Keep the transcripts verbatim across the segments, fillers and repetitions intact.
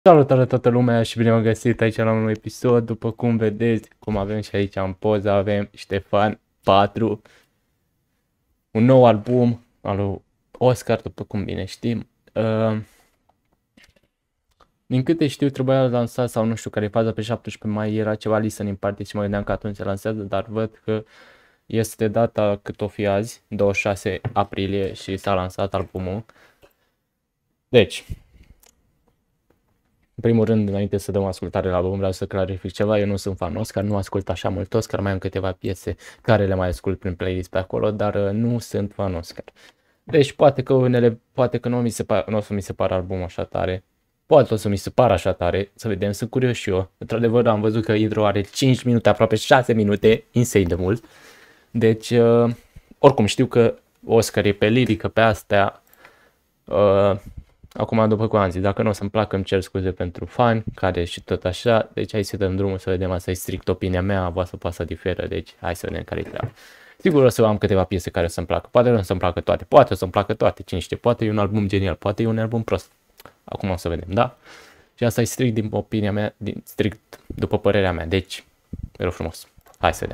Salutare toată lumea și bine v-am găsit aici la un nou episod. După cum vedeți, cum avem și aici în poză, avem Ștefan patru, un nou album al lui Oscar, după cum bine știm. Uh, din câte știu, trebuia lansat sau nu știu care e faza, pe șaptesprezece mai era ceva listening party și mă gândeam că atunci se lansează, dar văd că este data cât o fi azi, douăzeci și șase aprilie, și s-a lansat albumul. Deci, în primul rând, înainte să dăm ascultare la album, vreau să clarific ceva. Eu nu sunt fan Oscar, nu ascult așa mult Oscar, mai am câteva piese care le mai ascult prin playlist pe acolo, dar uh, nu sunt fan Oscar. Deci poate că unele, poate că nu, mi se par, nu o să mi se pară albumul așa tare, poate o să mi se pară așa tare, să vedem, sunt curios și eu. Într-adevăr am văzut că intro are cinci minute, aproape șase minute, insane de mult. Deci, uh, oricum știu că Oscar e pe lirică, pe astea. Uh, Acum, după cum am zis, dacă nu o să-mi placă, îmi cer scuze pentru fani, care și tot așa. Deci hai să dăm drumul să vedem, asta e strict opinia mea, voastră poate să diferă, deci hai să vedem care e treaba. Sigur o să am câteva piese care o să-mi placă, poate nu o să-mi placă toate, poate o să-mi placă toate, cine știe, poate e un album genial, poate e un album prost. Acum o să vedem, da? Și asta e strict din opinia mea, din, strict după părerea mea, deci, vă rog frumos, hai să vedem.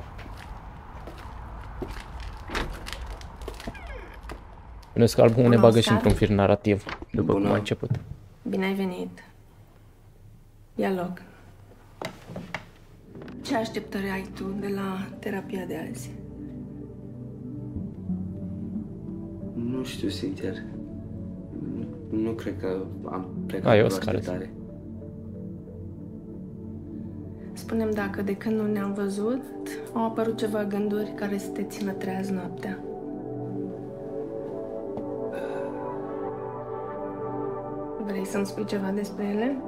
Bănuiesc că albumul ne bagă și într-un fir narrativ, după Bună. cum a început. Bine ai venit. Ia loc. Ce așteptări ai tu de la terapia de azi? Nu știu, sincer. Nu cred că am plecat Ai, cu Oscar. Spune-mi dacă de când nu ne-am văzut au apărut ceva gânduri care să te țină treaz noaptea. Vrei să-mi spui ceva despre ele?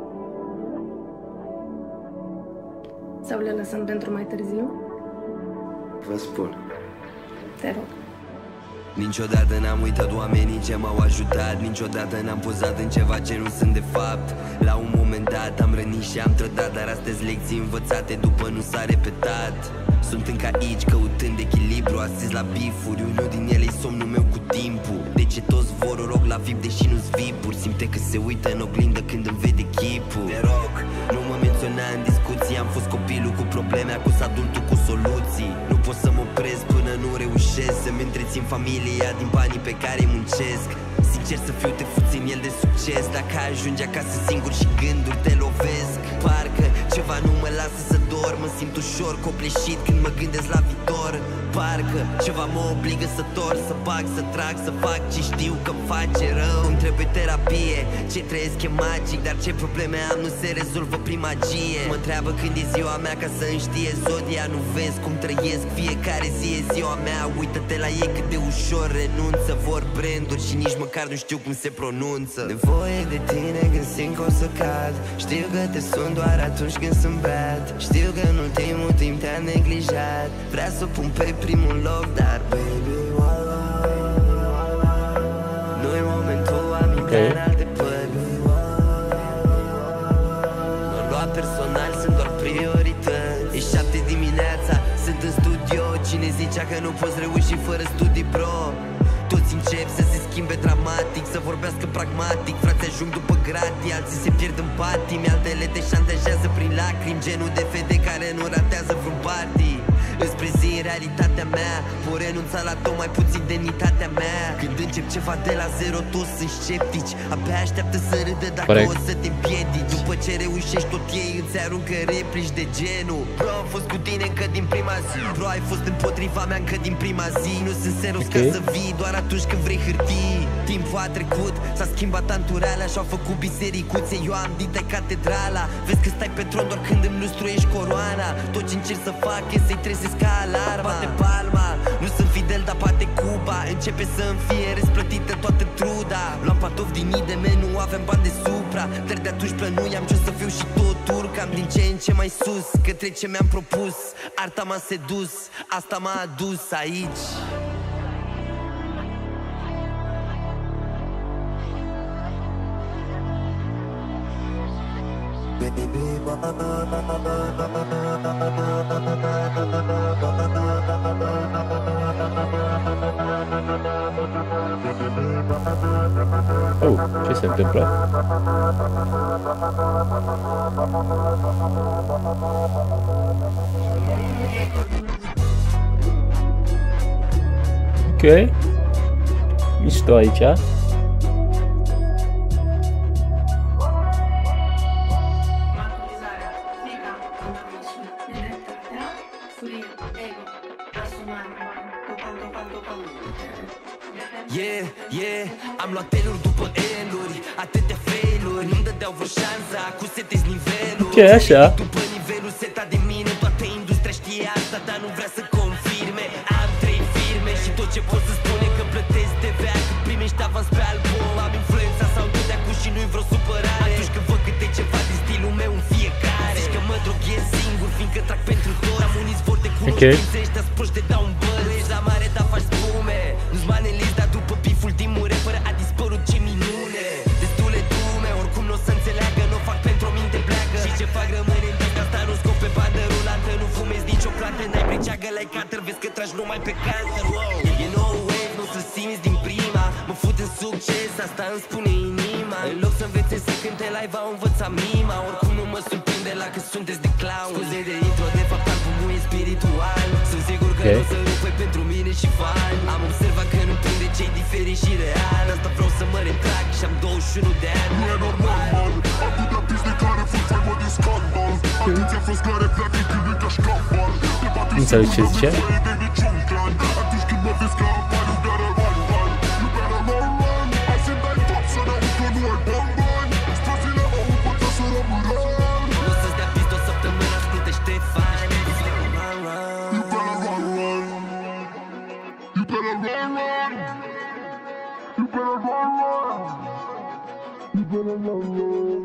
Sau le lăsăm pentru mai târziu? Vă spun. Te rog. Niciodată n-am uitat oamenii ce m-au ajutat, niciodată n-am pozat în ceva ce nu sunt de fapt. La un moment dat am rănit și am trădat, dar astăzi lecții învățate după nu s-a repetat. Sunt încă aici căutând echilibru, astăzi la bifuri, unul din ele e somnul meu cu timpul. De ce toți vor o rog la V I P deși nu-s V I P-uri? Simte că se uită în oglindă când îmi vede chipul. Te rog, nu mă menționa în discuții, am fost copilul cu probleme, acum sunt adultul cu soluții. Nu pot să mă opresc până nu reușesc să-mi întrețin familia din banii pe care muncesc. Sincer să fiu, te fuți în el de succes, dacă ajungi acasă singur și gânduri te lovesc. Parcă ceva nu mă lasă să dorm, mă simt ușor copleșit când mă gândesc la viitor. Parcă ceva mă obligă să tor, să bag, să trag, să fac ce știu că-mi face rău. Îmi trebuie terapie, ce trăiesc e magic, dar ce probleme am nu se rezolvă prin magie. Mă întreabă când e ziua mea ca să îmi știe zodia, nu vezi cum trăiesc fiecare zi e ziua mea. Uită-te la ei cât de ușor renunță, vor branduri și nici măcar nu știu cum se pronunță. Nevoie de tine când simt că o să cad, știu că te sun doar atunci când sunt bad. Știu că în ultimul timp te-am neglijat, vrea să o pun pe primul loc, dar baby, nu-i momentul, am intrat în alte pări. Nu lua personal, sunt doar priorități. E șapte dimineața, sunt în studio, cine zicea că nu poți reuși fără studii, bro? Toți încep să se schimbe dramatic, să vorbească pragmatic. Frații ajung după gratii, alții se pierd în patimi, altele te șantajează prin lacrimi, genul de fete care nu ratează vreun party. Îți prezint realitatea mea, pot renunța la tot, mai puțin demnitatea mea. Când încep ceva de la zero, toți sunt sceptici, abia așteaptă să râdă dacă Corect. O să te împiedici. După ce reușești tot ei îți aruncă replici de genul: bro, am fost cu tine încă din prima zi, bro, ai fost împotriva mea încă din prima zi. Nu sunt serios okay. ca să vii doar atunci când vrei hârtii. Timpul a trecut, s-a schimbat anturala și-au făcut bisericuțe, eu am dita catedrala. Vezi că stai pe tron doar când îmi lustruiești coroana. Tot ce încerc să fac e să-i trezesc ca alarma. Bate palma, nu sunt fidel, dar bate Cuba. Începe să-mi fie răsplătită toată truda. Luam patofi din I D M, nu avem bani de supra, dar de atunci plănuiam ce o să fiu și tot urcam din ce în ce mai sus, către ce mi-am propus. Arta m-a sedus, asta m-a adus aici. Baby, Oh, ce se întâmplă? Ok. Mișto aici. Yeah, yeah, am luat eluri după eluri, atâtea failuri, nu-mi dădeau vreo șansă, acum setezi nivelul. Ce așa? După nivelul setat de mine, toată industria știe asta, dar nu vrea să confirme. Am trei firme și tot ce pot să spune că plătesc T V A când primești avans pe album. Am influența sau tot de acum și nu-i vreo supărare atunci când văd câte ceva din stilul meu în fiecare. Zici că mă droghez singur, fiindcă trag pentru tot. Am un izvor de cunoștințe, ăștia sproși te dau un băr. Ești la mare, dar faci spume, nu-ți manelezi, dar după beef ultimul rapper a dispărut, ce minune. Destule dume, oricum n-o să înțeleagă, n-o fac pentru o minte pleacă. Și ce fac rămâne în tasca asta, nu scop pe bandă rulantă. Nu fumezi nicio plantă, n-ai pregeagă like cutter, vezi că tragi numai pe cancer. E nou wave, nu să simți din prima, mă fut în succes, asta îmi spune inima. În loc să învețe să cânte live, au învățat mima. Oricum nu mă surprinde la că sunteți de clown. Scuze de intro, de fapt albumul e spiritual. Sunt sigur că nu o să rupe pentru mine și fan. Am observat că nu prinde ce-i diferit și real. Asta vreau să mă retrag și-am douăzeci și unu de ani. Nu e normal, man, atâtea piste care fac faimă din scandal. Atenția fost care pleacă când e ca șcambal. Nu înțeleg ce zice? Atunci când mă vezi că apar, you better run, run. You better run, run. Hai să dai top să ne aud că nu ai bani, bani. Străzile au învățat să rămână. Nu să-ți dea pist o săptămână, ascultă Ștefan. You better run, run. You better run, run. You better run, run. You better run, run.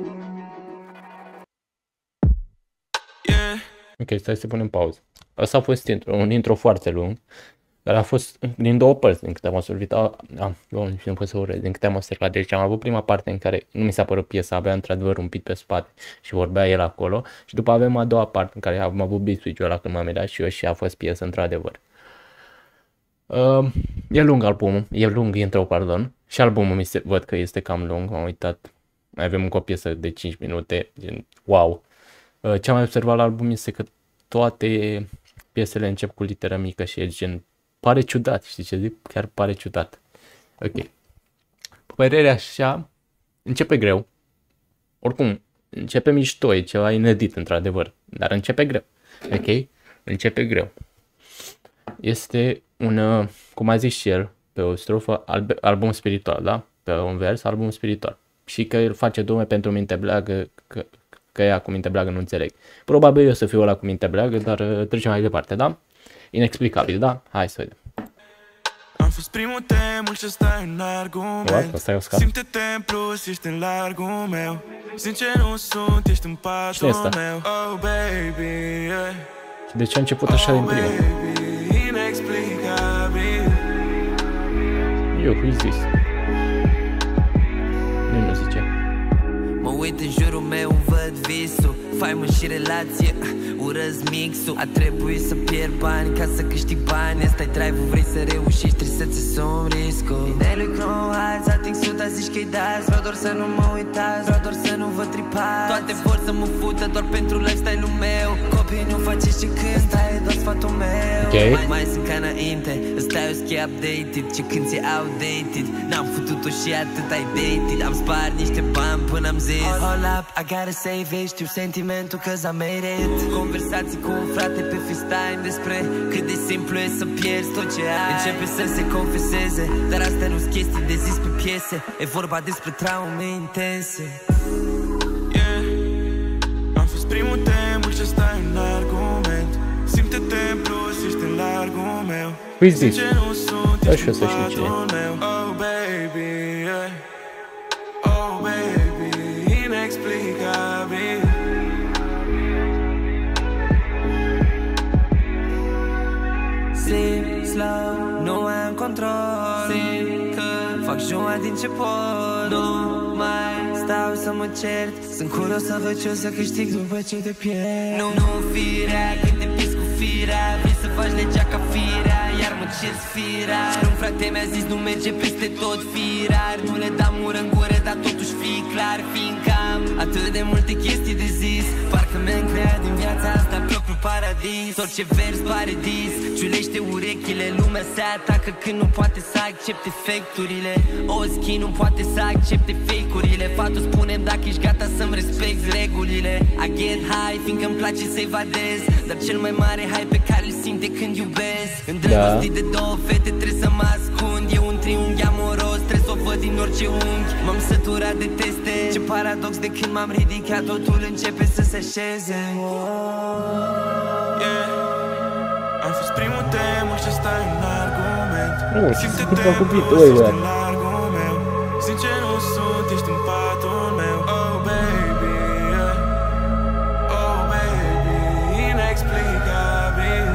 Yeah. Ok, stai să punem pauză. Asta a fost intro, un intro foarte lung, care a fost din două părți, din câte am observat. Ah, nu știu cum să urez, din câte am observat. Deci am avut prima parte în care nu mi s-a părut piesa, avea într-adevăr un beat pe spate și vorbea el acolo. Și după avem a doua parte în care am avut beat switch-ul ăla când m-am mirat și eu și a fost piesă într-adevăr. Uh, e lung albumul, e lung intro, pardon. Și albumul mi se văd că este cam lung, m-am uitat. Mai avem încă o piesă de cinci minute, gen wow. Uh, ce am mai observat la album este că toate piesele încep cu literă mică și e gen, pare ciudat, știi ce zic? Chiar pare ciudat. Ok. Părerea așa, începe greu. Oricum, începe mișto, e ceva inedit într-adevăr, dar începe greu. Ok? Începe greu. Este un, cum a zis și el, pe o strofă, album spiritual, da? Pe un vers, album spiritual. Și că el face dume pentru minte bleagă, că că ea cu minte bleagă nu înțeleg. Probabil eu să fiu ăla cu minte bleagă, dar uh, trecem mai departe, da? Inexplicabil, da? Hai să vedem. Am fost primul temul ce stai în argument. Simte-te în plus, ești în largul meu. Sincer nu sunt, ești în patul meu. Oh baby, yeah. Și de ce a început așa din prima? Inexplicabil. Eu, who is this? Nu, nu zice. Mă uit în jurul meu, îmi văd visul, faimă și relație, urăz mixul. A trebuit să pierd bani ca să câștig bani. Asta-i drive-ul, vrei să reușești, trebuie să-ți asumi riscul. Inelui cronohați, ating suta, zici că-i dați. Vreau doar să nu mă uitați, vreau doar să nu vă tripați. Toate vor să mă fută doar pentru lifestyle-ul meu. Copii, nu faceți ce când, ăsta e doar sfatul meu. Okay. Mai, mai sunt ca înainte, ăsta e o schi updated. Ce când ți outdated, n-am futut-o și atât ai dated. Am spart niște bani până am zis hold up, I gotta save it. Știu sentimentul cause I made it. Conversații cu un frate pe FaceTime despre cât de simplu e să pierzi tot ce ai. Începe să se confeseze, dar astea nu-s chestii de zis pe piese. E vorba despre traume intense. Yeah. Am fost primul temul ce stai în argument. Simte-te în plus, ești în largul meu. Who is this? Da, și o să știu cine. Oh baby, yeah. Oh baby, inexplicabil. Simt slow, nu am control. Simt că fac jumătate din ce pot. Nu mai stau să mă cert. Sunt curios să văd ce o să câștig după ce te pierd. Nu, nu firea, când te piți cu firea. Vrei să faci legea ca firea, iar mă cer firar. Un frate mi-a zis nu merge peste tot firar. Nu le dam ură în gură, dar totuși fii clar, fiindcă am atât de multe chestii de zis. Parcă mi-am creat din viața asta propriu paradis. Orice vers pare dis, ciulește urechile. Lumea se atacă când nu poate să accepte facturile. O schi nu poate să accepte fake-urile. Fatul spune-mi dacă ești gata să-mi respecti regulile. I get high, fiindcă-mi place să evadez, dar cel mai mare high pe care îl simt de când iubesc. Îndrăgostit de două fete trebuie să mă ascund. E un triunghi amoros, trebuie să o văd din orice unghi. M-am săturat de teste, ce paradox, de când m-am ridicat totul începe să se așeze. Yeah. Am fost primul temul ce stai în argument. Oh, simte-te plus, ești în largul meu. Sincer nu sunt, ești în patul meu. Oh baby, yeah. Oh baby, inexplicabil.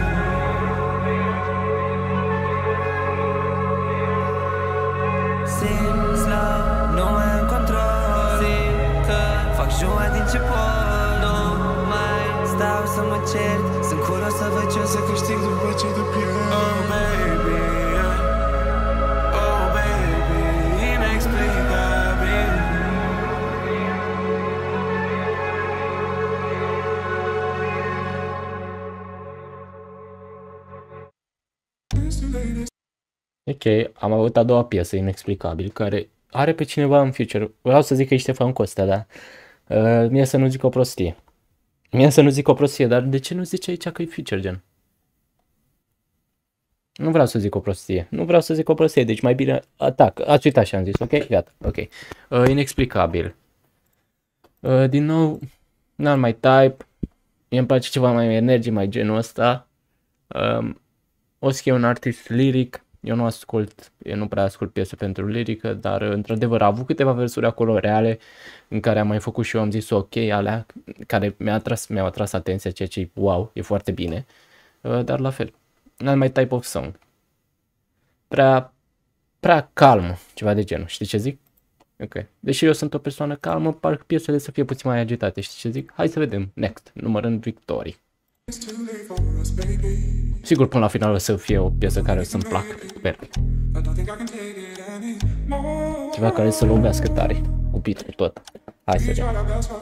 Simt slow, nu mai am control. Simt că fac jumătate din ce pot. Nu mai stau să mă cert. Sunt curios să văd ce o să câștig după ce te pierd. Oh baby, yeah. Oh baby, inexplicabil. Ok, am avut a doua piesă, Inexplicabil, care are pe cineva în future. Vreau să zic că e Ștefan Costea, dar uh, mie să nu zic o prostie. Mie să nu zic o prostie, dar de ce nu zice aici că e future, gen? Nu vreau să zic o prostie. Nu vreau să zic o prostie, deci mai bine atac. Ați uitat și am zis, ok? Gata, ok. Uh, Inexplicabil. Uh, din nou, n-am mai type. Mie îmi place ceva mai energie, mai genul ăsta. Um, o să e un artist lyric. Eu nu ascult, eu nu prea ascult piese pentru lirică, dar într-adevăr a avut câteva versuri acolo reale în care am mai făcut și eu, am zis ok, alea care mi-a atras, mi-au atras atenția, ceea ce wow, e foarte bine, dar la fel, n-am mai type of song, prea, prea calm, ceva de genul, știi ce zic? Ok, deși eu sunt o persoană calmă, parcă piesele să fie puțin mai agitate, știi ce zic? Hai să vedem, next, numărând victorii. Sigur, până la final o să fie o piesă care o să-mi placă. Sper. Ceva care să lovească tare. Cu beat-ul tot. Hai să vedem.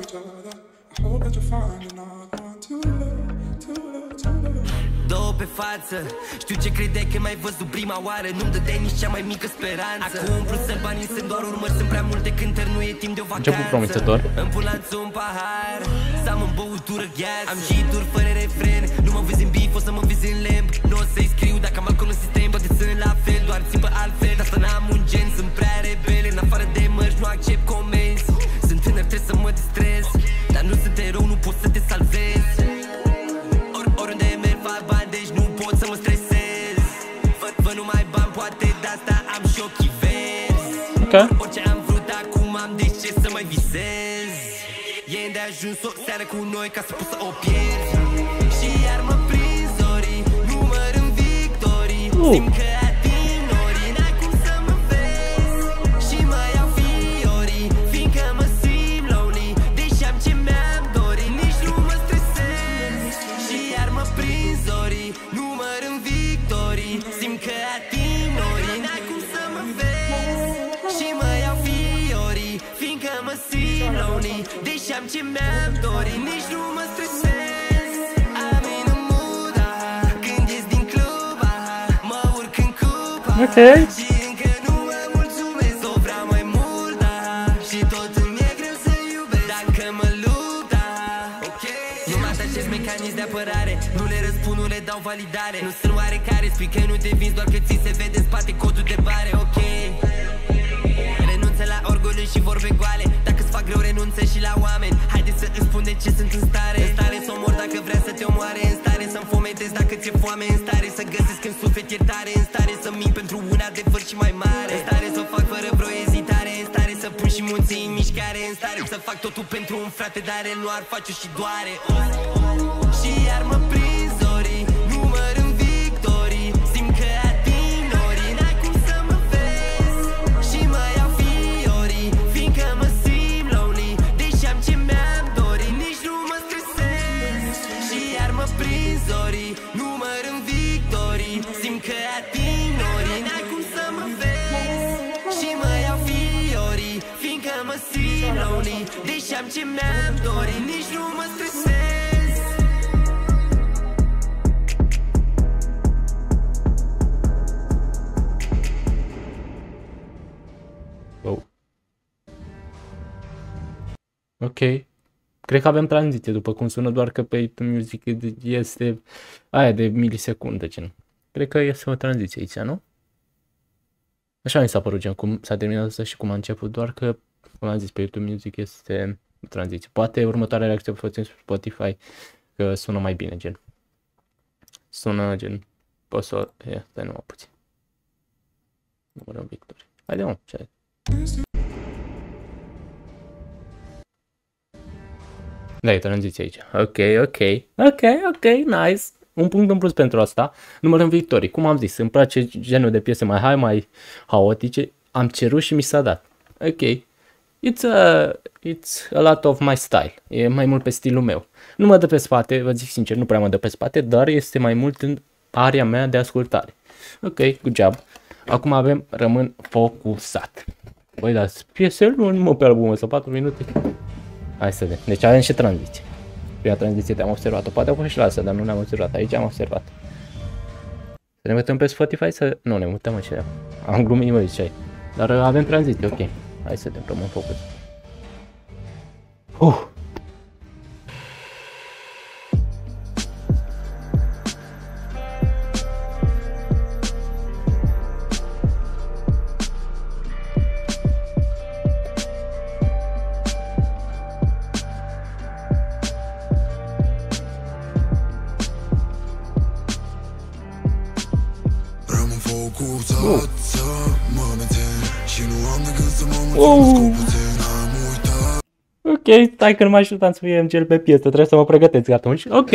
Două pe față, știu ce credeai că m-ai văzut prima oară. Nu-mi dădeai nici cea mai mică speranță. Acum plus să banii sunt doar urmări, sunt prea multe cântări, nu e timp de o vacanță. Început promițător. Îmi pun lanțul în pahar, să am în băutură gheață. Am hituri fără refren, nu mă vezi în bif, o să mă vezi în lemn. Nu o să-i scriu dacă am alcool în sistem, toate sunt la fel, doar țin pe altfel. Dar asta n-am un gen, sunt prea rebel, în afară de mărci nu accept comenzi. Sunt tânăr, trebuie să mă distrez, dar nu sunt erou, nu pot să te salvez. Or, oriunde merg fac bani, deci nu pot să mă stresez. Văd, văd numai bani, poate de asta am și ochii verzi. Okay. Orice am vrut acum am, deci ce să mai visez. E îndeajuns o seară cu noi ca să pot să o pierzi. Și iar mă prind zorii, număr în victorii. Simt că ating norii, n-ai cum să mă vezi. Și mă iau fiorii, fiindcă mă simt lonely. Deși am ce mi-am dorit, nici nu mă stresez. Și iar mă prind zorii, număr în victorii. Simt că ating norii, n-ai cum să mă vezi. Și mă iau fiorii, fiindcă mă simt lonely. Deși am ce mi-am dorit, nici nu mă stresez. I'm in a mood, aha, când ies din club, aha, mă urc în cupa, Ok. și încă nu mă mulțumesc, o vreau mai mult, aha, și tot îmi e greu să iubesc dacă mă lupt, aha, ok. Nu mă atașez mecanism de apărare, nu le răspund, nu le dau validare. Nu sunt oarecare, spui că nu te vinzi, doar că ți se vede în spate codul de bare, ok. Renunță la orgoliu și vorbe goale, dacă-ți fac greu renunță și la oameni. Haide să îți spun de ce sunt în stare. În stare să omor dacă vrea să te omoare. În stare să-mi fometez dacă ți-e foame. În stare să găsesc în suflet iertare. În stare să mint pentru un adevăr și mai mare. În stare să o fac fără vreo ezitare. În stare să pun și munții în mișcare. În stare să fac totul pentru un frate, dar el nu ar face și doare. Și iar mă prind zorii, număr în victorii. Simt că ating norii, n-ai cum să mă vezi. Și mă iau fiorii, fiindcă mă simt lonely. Deși am ce mi-am dorit, nici nu mă stresez. Și iar mă prind zorii, număr în victorii. ce mi-am dorit, nici nu mă stresez. Oh. Ok. Cred că avem tranziție, după cum sună, doar că pe YouTube Music este aia de milisecundă, gen. Cred că este o tranziție aici, nu? Așa mi s-a părut, gen, cum s-a terminat asta și cum a început, doar că, cum am zis, pe YouTube Music este o tranziție. Poate următoarea reacție o facem pe Spotify, că sună mai bine, gen. Sună, gen, poți să o... Ia, stai numai puțin. Numărăm victorii. Haide, mă, ce ai? Da, e tranziție aici. Ok, ok, ok, ok, nice. Un punct în plus pentru asta. Numărăm victorii. Cum am zis, îmi place genul de piese mai high, mai haotice. Am cerut și mi s-a dat. Ok. It's a, it's a lot of my style. E mai mult pe stilul meu. Nu mă dă pe spate, vă zic sincer, nu prea mă dă pe spate, dar este mai mult în area mea de ascultare. Ok, good job. Acum avem rămân focusat. Băi, dar piesele nu mă pe albumul ăsta, patru minute. Hai să vedem. Deci avem și tranziție. Prima tranziție te-am observat-o. Poate au fost și la asta, dar nu ne-am observat. Aici am observat. Să ne mutăm pe Spotify să... Nu, ne mutăm așa. Am glumit, mă, ziceai. Dar avem tranziție, ok. Hai să vedem, rămân focus. Uh. Ok, stai că nu mai ajutam să fie M G L pe piesă, trebuie să mă pregătesc atunci. Ok.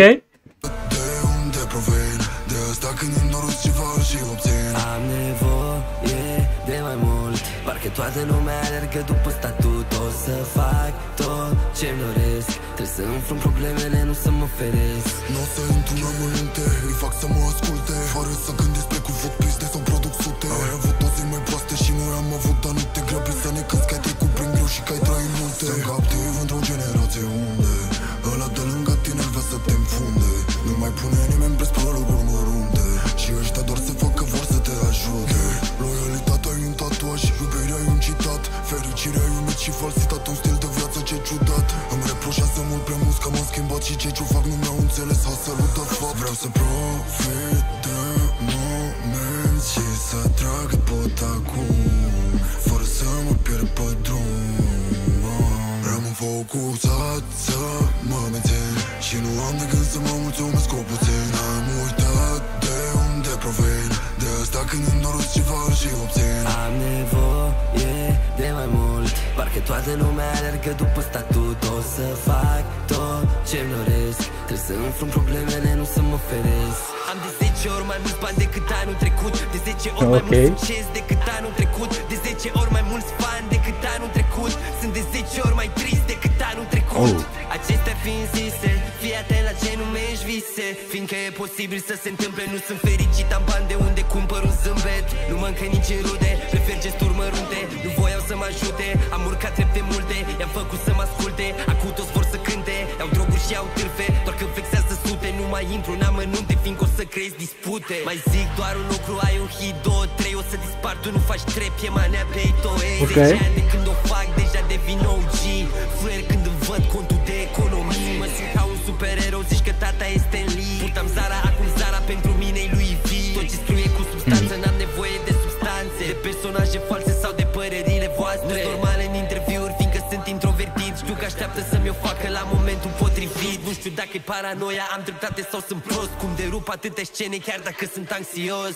Am nevoie de mai mult, parcă toată lumea alergă după statut. O să fac tot ce-mi doresc, trebuie să înfrunt problemele, nu să mă feresc. Nu o să intru în amănunte, îi fac să mă asculte, fără să gândesc pe cuvânt piste sau produc sute. Ai avut o zi mai proaste și noi am avut, dar nu te grăbi să ne cânti că ai trecut prin greu și că ai trăit multe. Sunt captiv într-o generație unde ăla de lângă tine vrea să te înfunde. Nu mai pune nimeni preț pe locuri mărunte și ăștia doar se fac că vor să te ajute. Loialitatea e un tatuaj, iubirea e un citat, fericirea e un mit și falsitat, un stil de viață ce ciudat. Îmi reproșează mult prea mult că m-am schimbat și ce ce fac nu mi-au înțeles absolut de fapt. Vreau să profit de moment și să trag pot acum, fără să mă pierd pe drum. Rămân focusat să mă mențin și nu am de gând să mă mulțumesc cu puțin. Am uitat de unde provin, de asta când îmi doresc ceva și obțin. Am nevoie de mai mult, parcă toată lumea alergă după statut. O să fac tot ce-mi doresc, trebuie să înfrunt problemele, nu să mă feresc. Am de zece ori mai mulți bani decât anul trecut, de zece ori mai okay. mult succes decât anul trecut, de zece ori mai mulți fani decât anul trecut. Sunt de zece ori mai trist decât anul trecut. oh. Acestea fiind zise, fii atent la ce numești vise, fiindcă e posibil să se întâmple. Nu sunt fericit, am bani de unde cumpăr un zâmbet. Nu mă încă nici în rude, prefer gesturi mărunte. Nu voiau să mă ajute, am urcat trepte multe, i-am făcut să mă asculte. Acum toți vor să cânte, iau droguri și iau târfe, doar că vexează sute. Nu mai intru în amănunte, fiindcă o să creezi dispute. Mai zic doar un lucru, ai un hit, două, trei, o să dispar, tu nu faci trep, e manea pe ito. Ei, okay. zece ani de când o fac, deja devin O G. Fluier când îmi văd contul de economii. Mă simt ca un supererou, zici că tata este în Lee. Purtam Zara, acum Zara pentru mine e lui V. Tot ce scriu e cu substanță, n-am nevoie de substanțe, de personaje false sau de părerile voastre. Nu-s normal în interviuri, fiindcă sunt introvertit. Știu că așteaptă să-mi o facă la momentul potrivit. Nu știu dacă e paranoia, am dreptate sau sunt prost, cum derup atâtea scene chiar dacă sunt anxios.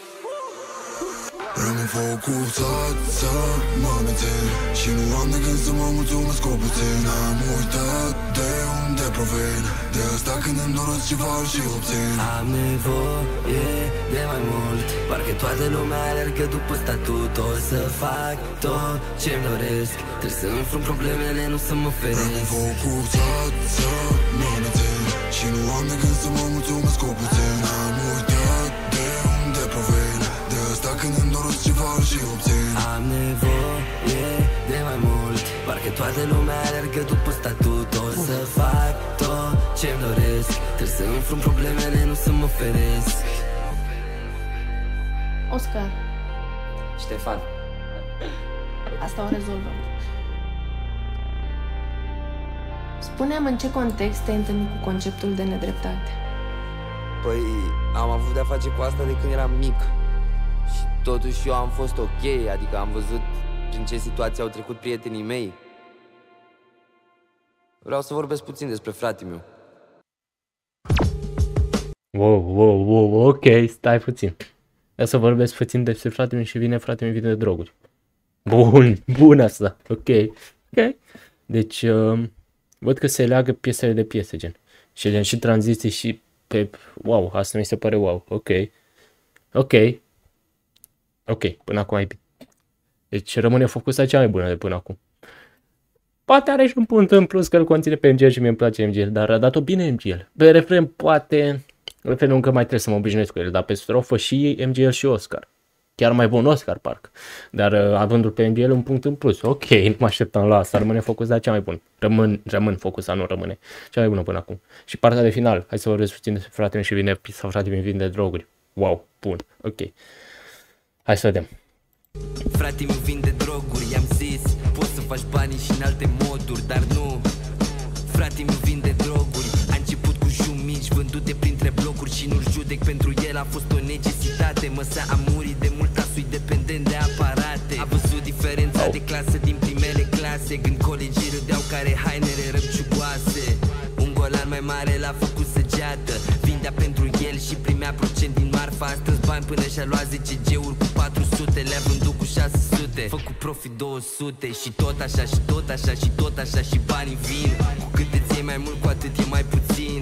Rămân focusat să mă mențin și nu am de gând să mă mulțumesc cu puțin. Am uitat de unde provin, de asta când îmi doresc ceva și obțin. Am nevoie de mai mult, parcă toată lumea alergă după statut. O să fac tot ce-mi doresc, trebuie să înfrunt problemele, nu să mă feresc. Rămân focusat să mă mențin și nu am de gând să mă mulțumesc cu puțin. Am uitat de unde provin, de asta când îmi doresc ceva și obțin. Am nevoie de mai mult, parcă Că toată lumea alergă după statut. O să fac tot ce-mi doresc, trebuie să înfrunt problemele, nu să mă feresc. Oscar. Ștefan. Asta o rezolvăm. Spune-mi în ce context te-ai întâlnit cu conceptul de nedreptate. Păi, am avut de-a face cu asta de când eram mic. Și totuși eu am fost ok, adică am văzut prin ce situații au trecut prietenii mei. Vreau să vorbesc puțin despre fratele meu. Wow, wow, wow, ok, stai puțin. Vreau să vorbesc puțin despre fratele meu și vine fratele meu vine de droguri. Bun, bun asta, ok. Ok. Deci, uh, văd că se leagă piesele de piese, gen. Și gen și tranziții și pe... Wow, asta mi se pare wow, ok. Ok. Ok, până acum ai bine. Deci rămâne focusa cea mai bună de până acum. Poate are și un punct în plus că îl conține pe M G L și mi-e place M G L, dar a dat-o bine M G L. Pe refren poate... Refrenul încă mai trebuie să mă obișnuiesc cu el, dar pe strofă și M G L și Oscar. Chiar mai bun Oscar, parcă. Dar uh, avându-l pe M G L un punct în plus. Ok, nu mă așteptam la asta, rămâne focusat cea mai bună. Rămân, rămân focusat, nu rămâne. Cea mai bună până acum. Și partea de final, hai să vorbesc puțin despre fratele meu și vine, sau fratele meu vine de droguri. Wow, bun, ok. Hai să vedem. Frate meu vinde droguri, i-am zis, poți să faci banii și în alte moduri, dar nu. Frate meu vinde droguri, a început cu șum mici, vândute printre blocuri și nu-l judec pentru el, a fost o necesitate. Măsa a murit de mult, asu-i dependent de aparate. A văzut diferența oh. de clasă din primele clase, când colegii râdeau care hainele răbciugoase. Un golan mai mare l-a făcut săgeată, vindea pentru el și primea procent din marfa. A strâns bani până și-a luat zece G-uri cu patru sute, le-a vândut cu șase sute, făcut profit două sute. Și tot așa, și tot așa, și tot așa, și banii vin. Cu cât îți iei mai mult, cu atât e mai puțin.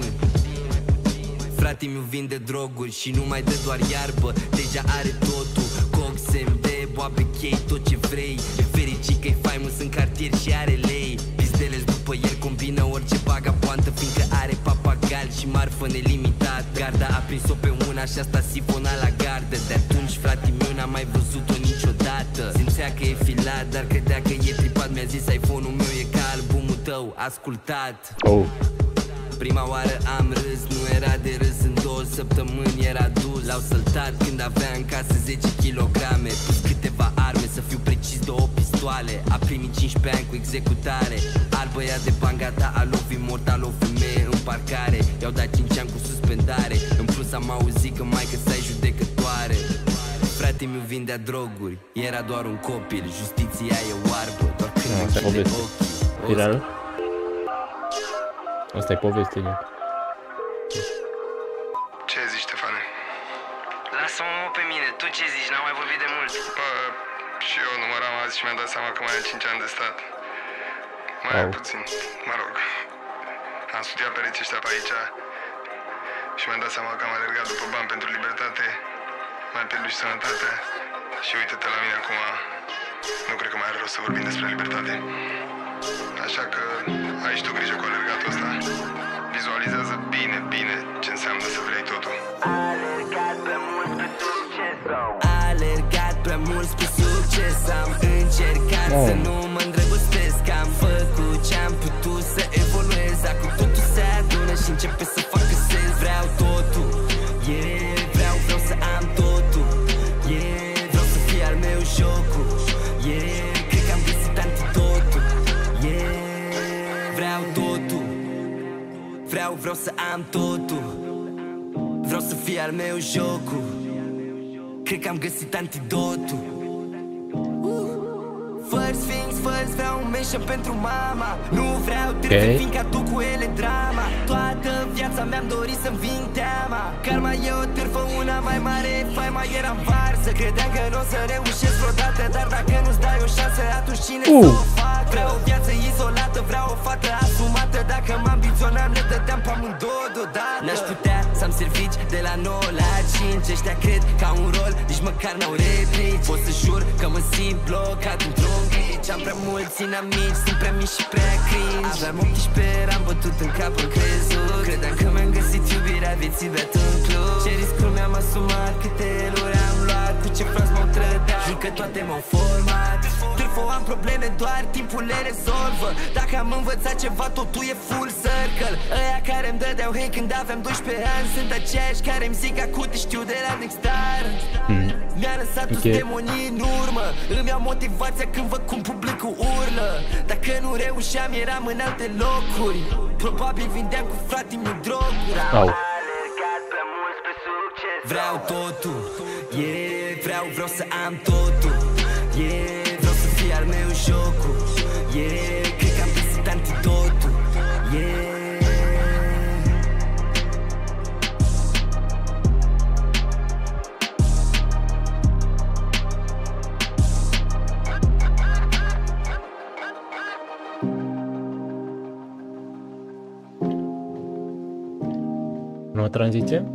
Frate meu vinde droguri și nu mai dă doar iarbă, deja are totul. Coc, semde, boabe, chei, tot ce vrei. E fericit că-i faimos în cartier și are lei. Pizdele-s după el, combină orice baga poantă, fiindcă are papagal și marfă nelimitat. Garda a prins-o pe una și asta sifona la gardă. De atunci frate meu n-a mai văzut-o niciodată. Simțea că e filat, dar credea că e tripat. Mi-a zis iPhone-ul meu e ca albumul tău, ascultat. Oh. Prima oară am râs, nu era de râs, în două săptămâni era dus. L-au săltat când avea în casă zece kilograme, plus câteva arme, să fiu precis două pistoale. A primit cincisprezece ani cu executare. Al băiat de bangata a lovit mortal o femeie în parcare. I-au dat cinci ani cu suspendare. În plus am auzit că maică sa-i judecătoare. Frate meu vindea droguri, era doar un copil. Justiția e oarbă, doar când închide ochii. Asta e poveste, nu? Ce zici, Ștefane? Lasă-mă pe mine, tu ce zici? N-am mai vorbit de mult. Bă, și eu număram azi și mi-am dat seama că mai am cinci ani de stat. Mai am puțin, mă rog. Am studiat pe rețești pe aici și mi-am dat seama că am alergat după bani pentru libertate. Mai pierdut și sănătatea. Și uite-te la mine acum, nu cred că mai are rost să vorbim despre libertate. Așa că ai și tu grijă cu alergatul ăsta. Vizualizează bine, bine ce înseamnă să vrei totul. Alergat prea mult spre succes am Alergat prea mult spre succes am încercat oh. să nu mă îndrăgostesc. Am făcut ce-am putut să evoluez. Acum totul se adună și începe să facă sens. Vreau totul, yeah, vreau, vreau să am totul, yeah, vreau să fie al meu jocul, yeah, cred că am găsit antidotul, yeah, vreau totul, vreau, vreau să am totul, vreau să fie al meu jocul, cred că am găsit antidotul. First things first, vreau un mention pentru mama. Nu vreau târfe, okay. fiindcă aduc cu ele drama. Toată viața mi-am dorit să-mi vin teama. Karma e o târfă, una mai mare, faima era în varsă. Credeam că nu o să reușesc vreodată, dar dacă nu-ți dai o șansă, atunci cine uh. să o fac? Vreau o viață izolată, vreau o fată asumată. Dacă mă ambiționam, le dădeam pe amândouă deodată. N-aș putea să-mi servici de la nouă la cinci. Ăștia cred că au un rol, nici măcar n-au replici. Pot să jur că mă simt blocat într-un glitch. Am prea mulți inamici, sunt prea mici și prea cringe. Aveam optsprezece, am bătut în cap, în crezut. Credeam că mi-am găsit iubirea vieții, beat în club. Ce riscuri mi-am asumat, câte luri am luat, cu ce frați m-au trădat, jur că toate m-au format. info, am probleme, doar timpul le rezolvă. Dacă am învățat ceva, totul e full circle. Ăia care îmi dădeau hei când aveam doisprezece ani sunt aceiași care îmi zic acum te știu de la Nexstar. mm. Mi-a lăsat okay. toți demonii în urmă. Îmi iau motivația când văd cum publicul urlă. Dacă nu reușeam, eram în alte locuri. Probabil vindeam cu fratele meu droguri. Au. Vreau totul, yeah, vreau, vreau să am totul, yeah, vreau să fie al meu jocul, yeah, cred că am găsit antidotul, yeah. Nouă tranziție?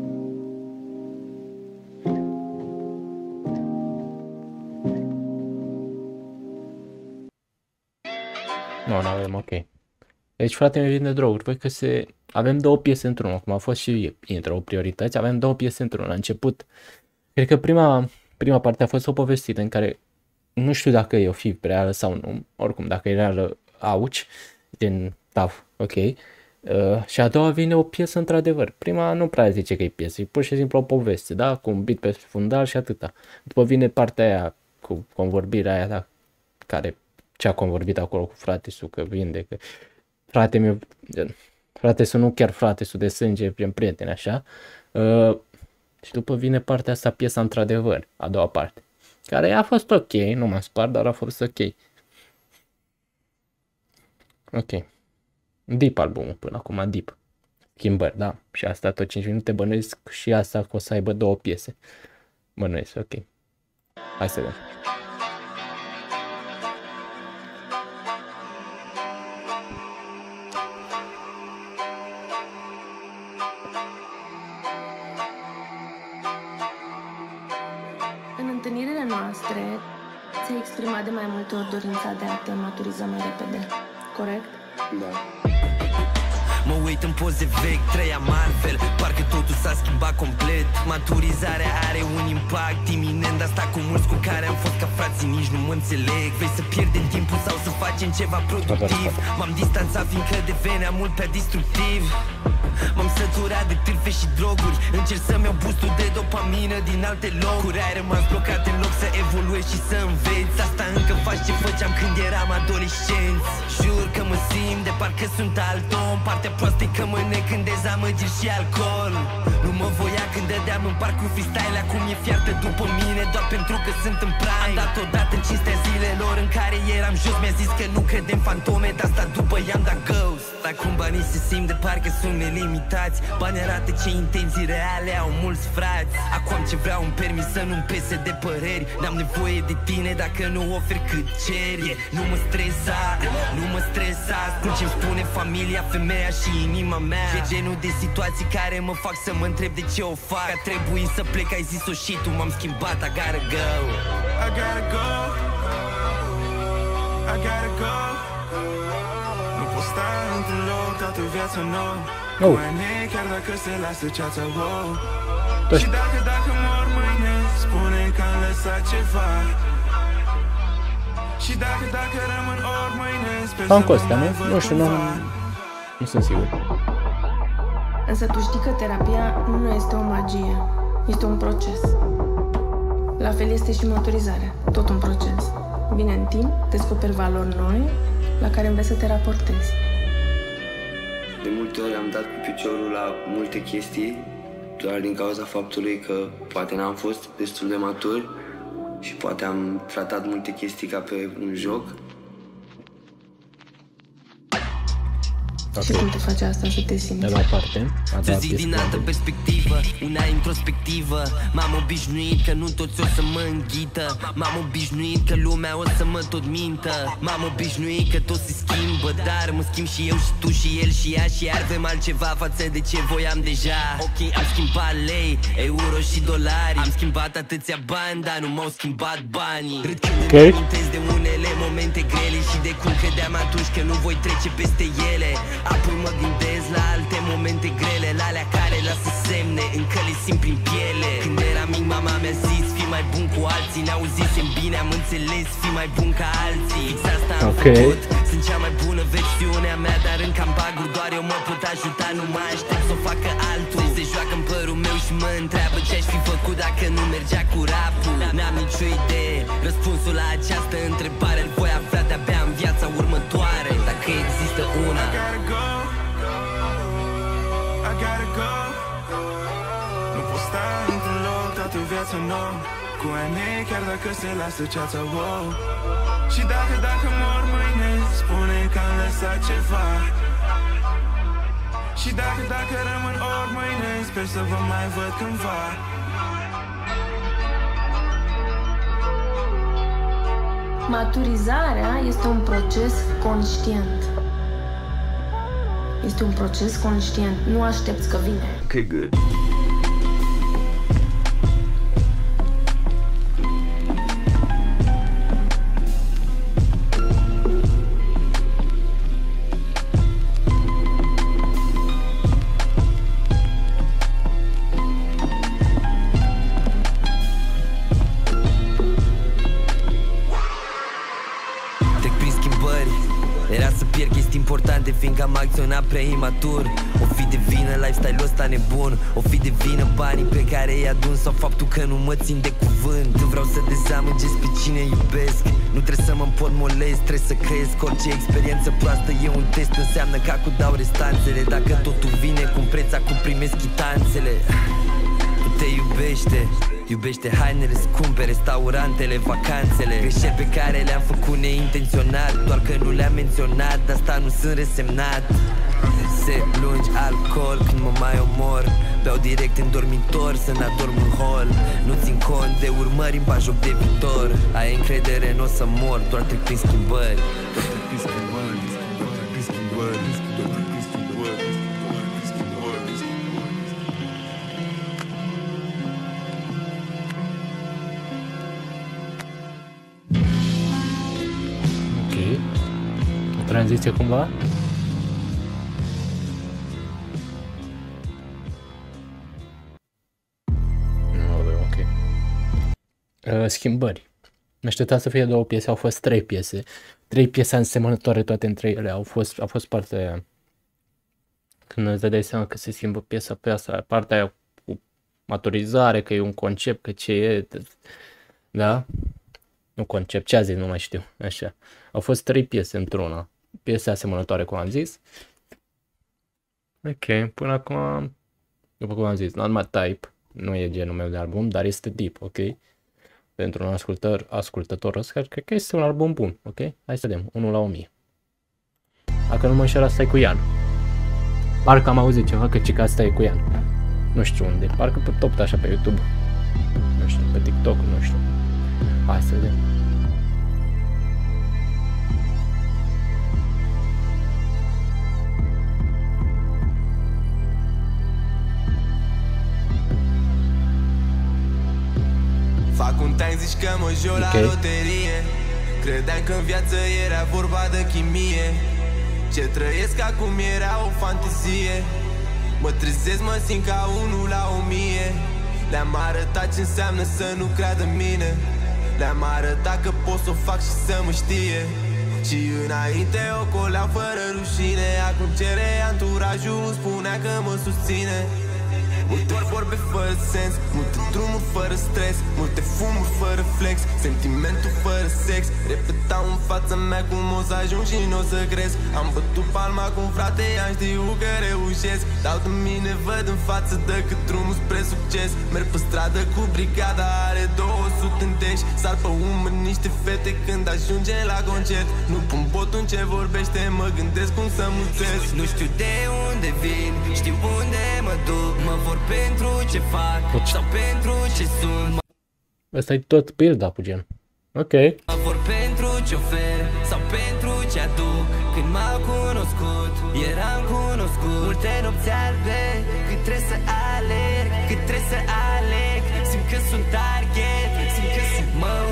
Nu, nu avem, ok. Deci, frate, mi vinde droguri. Păi că se... Avem două piese într-unul, cum a fost și intro priorități. Avem două piese într-unul. La început, cred că prima, prima parte a fost o povestire în care nu știu dacă e o fi reală sau nu. Oricum, dacă e reală, auci. Din tough, ok. Uh, și a doua vine o piesă într-adevăr. Prima nu prea zice că e piesă, e pur și simplu o poveste, da? Cu un beat pe fundal și atâta. După vine partea aia cu convorbirea aia, da? Care... ce a convorbit acolo cu frate-su, că vinde, că frate meu, frate-su nu chiar frate-su de sânge, prin prieteni, așa. Uh, și după vine partea asta, piesa într-adevăr, a doua parte, care a fost ok, nu m-a spart, dar a fost ok. Ok. Deep albumul până acum, deep. Schimbări, da. Și asta tot cinci minute, bănuiesc și asta că o să aibă două piese. Bănuiesc, ok. Hai să vedem. Noastre, ți-ai exprimat de mai multe ori dorința de a te maturiza mai repede, corect? Da. Mă uit în poze vechi, trăiam altfel, parcă totul s-a schimbat complet. Maturizarea are un impact iminent, asta cu mulți cu care am fost ca frații, nici nu mă înțeleg. Vrei să pierdem timpul sau să facem ceva productiv? M-am distanțat fiindcă deveneam mult prea destructiv. M-am săturat de târfe și droguri, încerc să-mi iau boostul de dopamină din alte locuri. Ai rămas blocat în loc să evoluezi și să înveți. Asta încă faci ce făceam când eram adolescenți. Jur că mă simt de parcă sunt alt om. Partea proastă că mă nec în dezamăgiri și alcool. Nu mă voia când dădeam în parc cu freestyle, acum e fiartă după mine doar pentru că sunt în prime. Am dat odată în cinstea zilelor în care eram jos, mi-a zis că nu credem fantome, dar asta după i-am dat ghost. Acum banii se simt de parcă sunt nelimitați. Banii arată ce intenții reale au mulți frați. Acum am ce vreau, îmi permis să nu-mi pese de păreri. N-am nevoie de tine dacă nu oferi cât ceri. yeah. Nu mă stresa, nu mă stresa. Ascult ce-mi spune familia, femeia și inima mea. E genul de situații care mă fac să mă întreb de ce o fac. A trebuit să plec, ai zis-o și tu, m-am schimbat, I gotta go. I gotta go, I gotta go. Nu pot sta într-un loc toată viața nouă. Oh. Mai chiar dacă se lasă ceața, wow. Și dacă, dacă mor mâine, spune că am lăsat ceva. Și dacă, dacă rămân ori mâine, sper să Costea, nu? Nu știu, nu, nu sunt sigur. Însă tu știi că terapia nu este o magie, este un proces. La fel este și maturizarea, tot un proces. Vine în timp, descoperi valori noi, la care înveți să te raportezi. De multe ori am dat cu piciorul la multe chestii, doar din cauza faptului că poate n-am fost destul de matur și poate am tratat multe chestii ca pe un joc. Okay. Și cum te face asta să te simți? De la parte, să zic din altă perspectivă, una introspectivă. M-am obișnuit că nu toți o să mă înghită. M-am obișnuit că lumea o să mă tot mintă. M-am obișnuit că toți se schimbă, dar mă schimb și eu și tu și el și ea. Și avem altceva față de ce voiam deja. Ok, am schimbat lei, euro și dolari. Am schimbat atâția bani, dar nu m-au schimbat banii. Râd când okay. îmi amintesc de unele momente grele și de cum credeam atunci că nu voi trece peste ele. Apoi mă gândesc la alte momente grele, la alea care lasă semne, încă le simt prin piele. Când eram mic, mama mi-a zis, fii mai bun cu alții. Ne auzisem bine, am înțeles, fii mai bun ca alții. Fix asta am okay. făcut. Sunt cea mai bună versiunea mea, dar în campaguri doar eu mă pot ajuta. Nu mai aștept să o facă altul. Se joacă în părul meu și mă întreabă ce-aș fi făcut dacă nu mergea cu rapul. N-am nicio idee, răspunsul la această întrebare îl voi afla de-abia în viața următoare, dacă există una. I gotta go, I gotta go. Nu pot sta într-un loc toată viața nouă, cu ai mei chiar dacă se lasă ceața, wow. Și dacă, dacă mor mâine, spune că am lăsat ceva. Și dacă, dacă rămân ori mâine, sper să vă mai văd cândva. Maturizarea este un proces conștient. Este un proces conștient. Nu aștepți că vine. Okay, good. Era să pierd chestii importante, fiindcă am acționat prea imatur. O fi de vină lifestyle-ul ăsta nebun, o fi de vină banii pe care i-ai adun, sau faptul că nu mă țin de cuvânt. Vreau să dezamăgesc pe cine iubesc, nu trebuie să mă împotmolez, trebuie să cresc. Orice experiență proastă e un test, înseamnă că acu dau restanțele. Dacă totul vine cu un preț, acu primesc chitanțele. Tu te iubește, iubește hainele scumpe, restaurantele, vacanțele, greșeli pe care le-am făcut neintenționat, doar că nu le-am menționat, de asta nu sunt resemnat. Se lungi alcool când mă mai omor, beau direct în dormitor să n-adorm în hol. Nu țin cont de urmări, îmi bag joc de viitor. Ai încredere, n-o să mor, doar trec prin schimbări. Tranziție cumva? Nu, ok. Uh, schimbări. Așteptam să fie două piese, au fost trei piese. Trei piese asemănătoare toate între ele. Au fost, a fost partea când îți dai seama că se schimbă piesa pe asta. Partea aia cu maturizare, că e un concept, că ce e. Da? Nu concept, ce a zis, nu mai știu. Așa. Au fost trei piese într-una. Piese asemănătoare, cum am zis. Ok, până acum, după cum am zis, not my type, nu e genul meu de album, dar este deep, ok? Pentru un ascultător, ascultător ăsta, cred că este un album bun, ok? Hai să vedem, unul la o mie. Dacă nu mă înșel, asta e cu Ian. Parcă am auzit ceva că cica asta e cu Ian. Nu știu unde, parcă pe top așa pe YouTube. Nu știu, pe TikTok, nu știu. Hai să vedem. Fac un time, zici că mă joc okay. la loterie. Credeam că în viață era vorba de chimie. Ce trăiesc acum era o fantezie. Mă trezesc, mă simt ca unul la o mie. Le-am arătat ce înseamnă să nu creadă în mine. Le-am arătat că pot să o fac și să mă știe. Și înainte o coleau fără rușine. Acum cere anturajul, îmi spunea că mă susține. Multe vorbe fără sens, multe drumuri fără stres, multe fumuri fără flex, sentimentul fără sex. Repetau în fața mea cum o să ajung și n-o să cresc. Am bătut palma cum frate, am știut că reușesc. Dau de mine, văd în față, dă cât drumul spre succes. Merg pe stradă cu brigada, are două sute în deși. Sar pe umăr niște fete când ajunge la concert. Nu pun botul în ce vorbește, mă gândesc cum să mulțesc. Nu știu de unde vin, știu unde mă duc. Mă vor pentru ce fac sau pentru ce sunt. Ăsta e tot build-up-ul, gen. Ok. Mă vor pentru ce ofer sau pentru ce aduc. Când m-au cunoscut, eram cunoscut. Multe nopți albe, cât trebuie să alerg, cât trebuie să aleg. Simt că sunt target, simt că sunt, mă uit în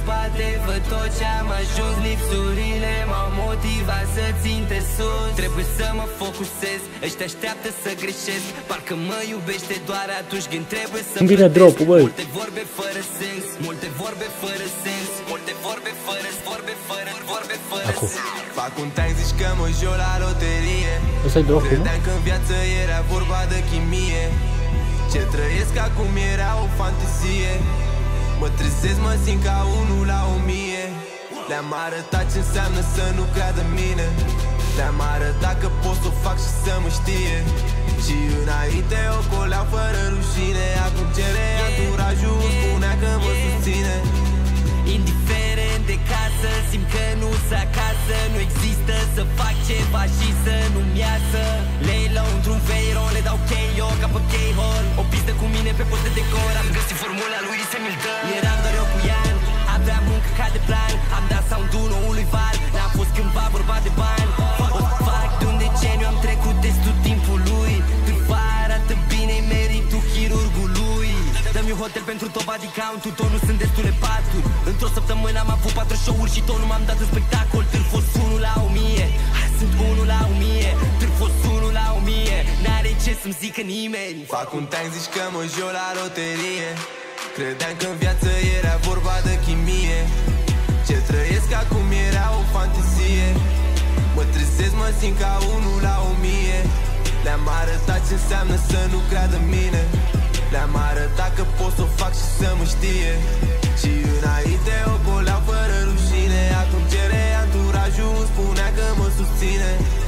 spate, văd tot ce-am ajuns. Lipsurile m-au motivat să ținte sus. Trebuie să mă focusez, ăștia așteaptă să greșesc. Parcă mă iubește doar atunci când trebuie să plătesc. Multe vorbe fără sens, multe vorbe fără sens, multe vorbe fără, vorbe fără, vorbe fără sens. Fac un tank, zici că mă joc la loterie. Credeam că în viață era vorba de chimie. Ce trăiesc acum era o fantezie. Mă trezesc, mă simt ca unul la o mie. Le-am arătat ce înseamnă să nu creadă în mine. Le-am arătat că pot să o fac și să mă știe. Și înainte o coleau fără rușine. Acum cere anturajul, spunea că mă susține. Indiferent de casă, simt că nu-s acasă. Nu există să fac ceva și să nu-mi iasă. Lei low într-un veiron, le dau K O ca pe K-Hall. O pistă cu mine pe post de decor. Am găsit formula lui Semilton. Eram doar eu cu Ian, aveam muncă ca de plan. Am dat sound-ul noului val, n-am fost cândva vorba de bani. O fac de un deceniu, am trecut testul timpului. Târfa arată bine, meritul chirurgului. Dă-mi un hotel pentru top body count-ul, tot nu sunt destule paturi. Într-o săptămână am avut patru show-uri și tot nu m-am dat în spectacol. Târfos unu la o mie, sunt unu la o mie. Târfos unu la o mie, n-are ce să-mi zică nimeni. Fac un tank, zici că mă joc la loterie. Credeam că în viață era vorba de chimie. Ce trăiesc acum era o fantezie. Mă trezesc, mă simt ca unul la o mie. Le-am arătat ce înseamnă să nu creadă în mine. Le-am arătat că pot să o fac și să mă știe. Și înainte o coleau fără rușine. Acum cere anturajul, spunea că mă susține.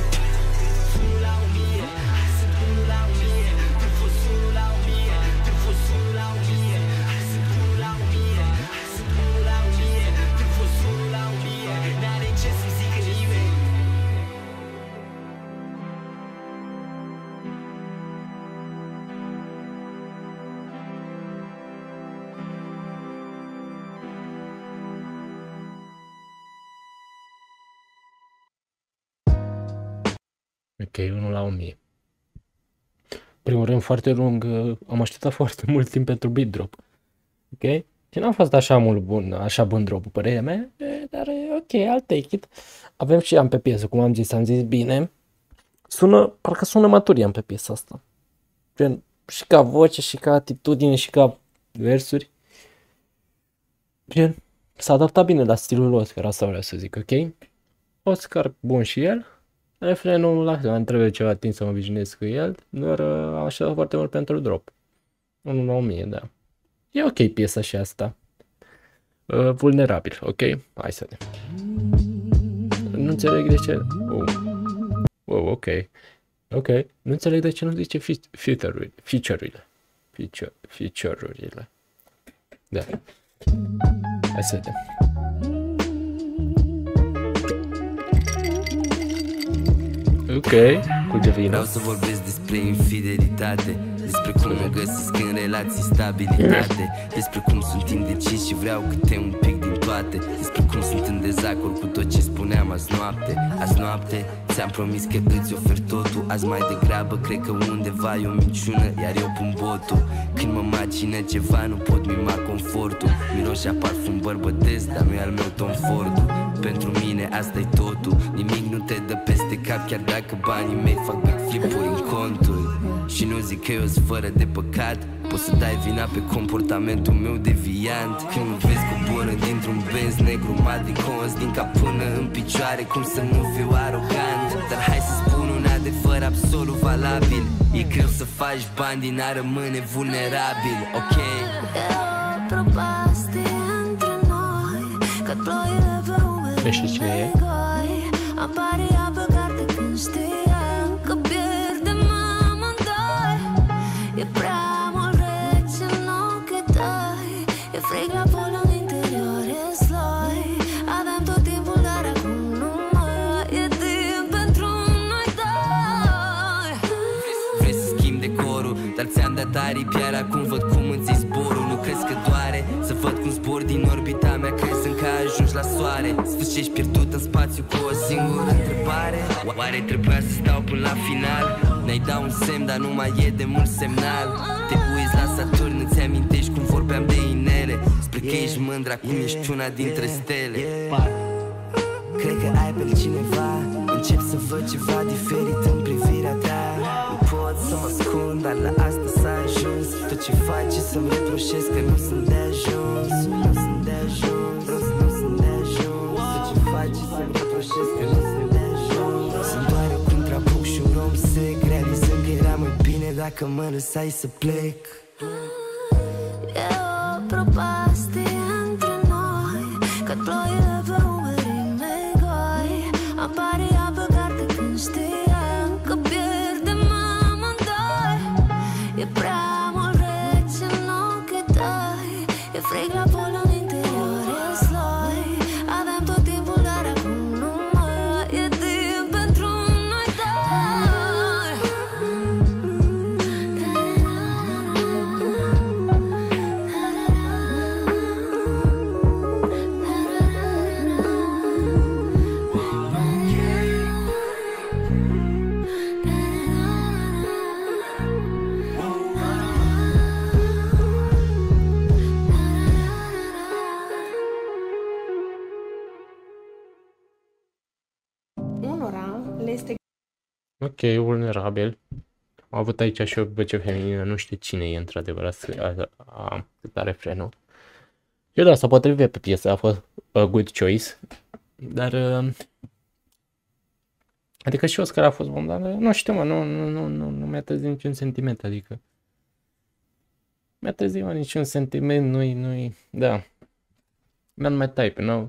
Ok, unu la o mie. Primul rând foarte lung, am așteptat foarte mult timp pentru beat drop. Ok? Și n-a fost așa mult bun, așa bun drop, părerea mea, dar ok, I'll take it. Avem și am pe piesă, cum am zis, am zis bine. Sună, parcă sună maturian pe piesa asta. Gen, și ca voce, și ca atitudine, și ca versuri. Gen, s-a adaptat bine la stilul Oscar, asta vreau să zic, ok? Oscar bun și el. Refrenul la fel, îmi trebuie ceva timp să mă obișnuiesc cu el, dar uh, am așteptat foarte mult pentru drop. unu la o mie, da. E ok piesa și asta. Uh, vulnerabil, ok? Hai să vedem. Nu înțeleg de ce... Oh. Wow, ok. Ok. Nu înțeleg de ce nu zice feature-urile. Feature-urile. Feature, feature-urile. Da. Hai să vedem. Ok, cu Devina. Vreau să vorbesc despre infidelitate, despre cum mă găsesc în relații stabilitate, despre cum sunt indecis și vreau câte un pic din toate, despre cum sunt în dezacord cu tot ce spuneam azi noapte. Azi noapte ți-am promis că îți ofer totul, azi mai degrabă cred că undeva e o minciună, iar eu pun botul. Când mă macină ceva nu pot mima confortul, miroșea parfum bărbătesc, dar nu-i al meu Tom Ford-ul. Pentru mine asta-i totul, nimic nu te dă peste cap, chiar dacă banii mei fac backflip-uri în conturi. Și nu zic că eu sunt fără de păcat, poți să dai vina pe comportamentul meu deviant. Când mă vezi coboră dintr-un Benz negru madicons, din cap până în picioare, cum să nu fiu arogant. Dar hai să spun un adevăr absolut valabil, e greu să faci bani din a rămâne vulnerabil, ok? Nu știu cine e. Vrei să schimbi decorul, dar ți-am dat aripi, iar acum văd cum îți iei zborul. Nu crezi că doare să văd cum zbor din orbita mea, crezi încă ajungi la soare, sfârșești pierdut în spațiu cu o singură întrebare. Oare trebuia să stau până la final? Ne-ai dat un semn, dar nu mai e de mult semnal. Te uiți la Saturn, îți amintești cum vorbeam de inele, spre că ești mândra cum ești una dintre stele. Cred că ai pe cineva, încep să văd ceva diferit în privirea ta. Nu pot să mă ascund, dar la asta s-a ajuns. Tot ce faci e să-mi reproșezi că nu sunt de ajuns. Nu sunt de ajuns, nu sunt de ajuns. Tot ce faci e să-mi reproșezi că nu sunt de ajuns. Sunt doar eu când trabuc și un om sec, realizând că era mai bine dacă mă lăsai să plec. E o propastie între noi, cât ploile pe umerii mei goi. Apare apă carte când știam că pierdem amândoi. E prea mult rece în ochii tăi, e frig la polo în interior, e sloi. Aveam tot timpul, dar acum nu mai e timp pentru noi doi. Unora le este Ok, vulnerabil. Am avut aici și o voce feminină, nu știu cine e într-adevăr, a cât are refrenul. Și da, s-a potrivit pe piesă, a fost a good choice. Dar... Uh, adică și Oscar a fost bun, dar nu știu mă, nu, nu, nu, nu, nu mi-a trezit niciun sentiment, adică... Mi-a trezit mă, niciun sentiment, nu-i, nu-i, da. Mi-am mai type, nu?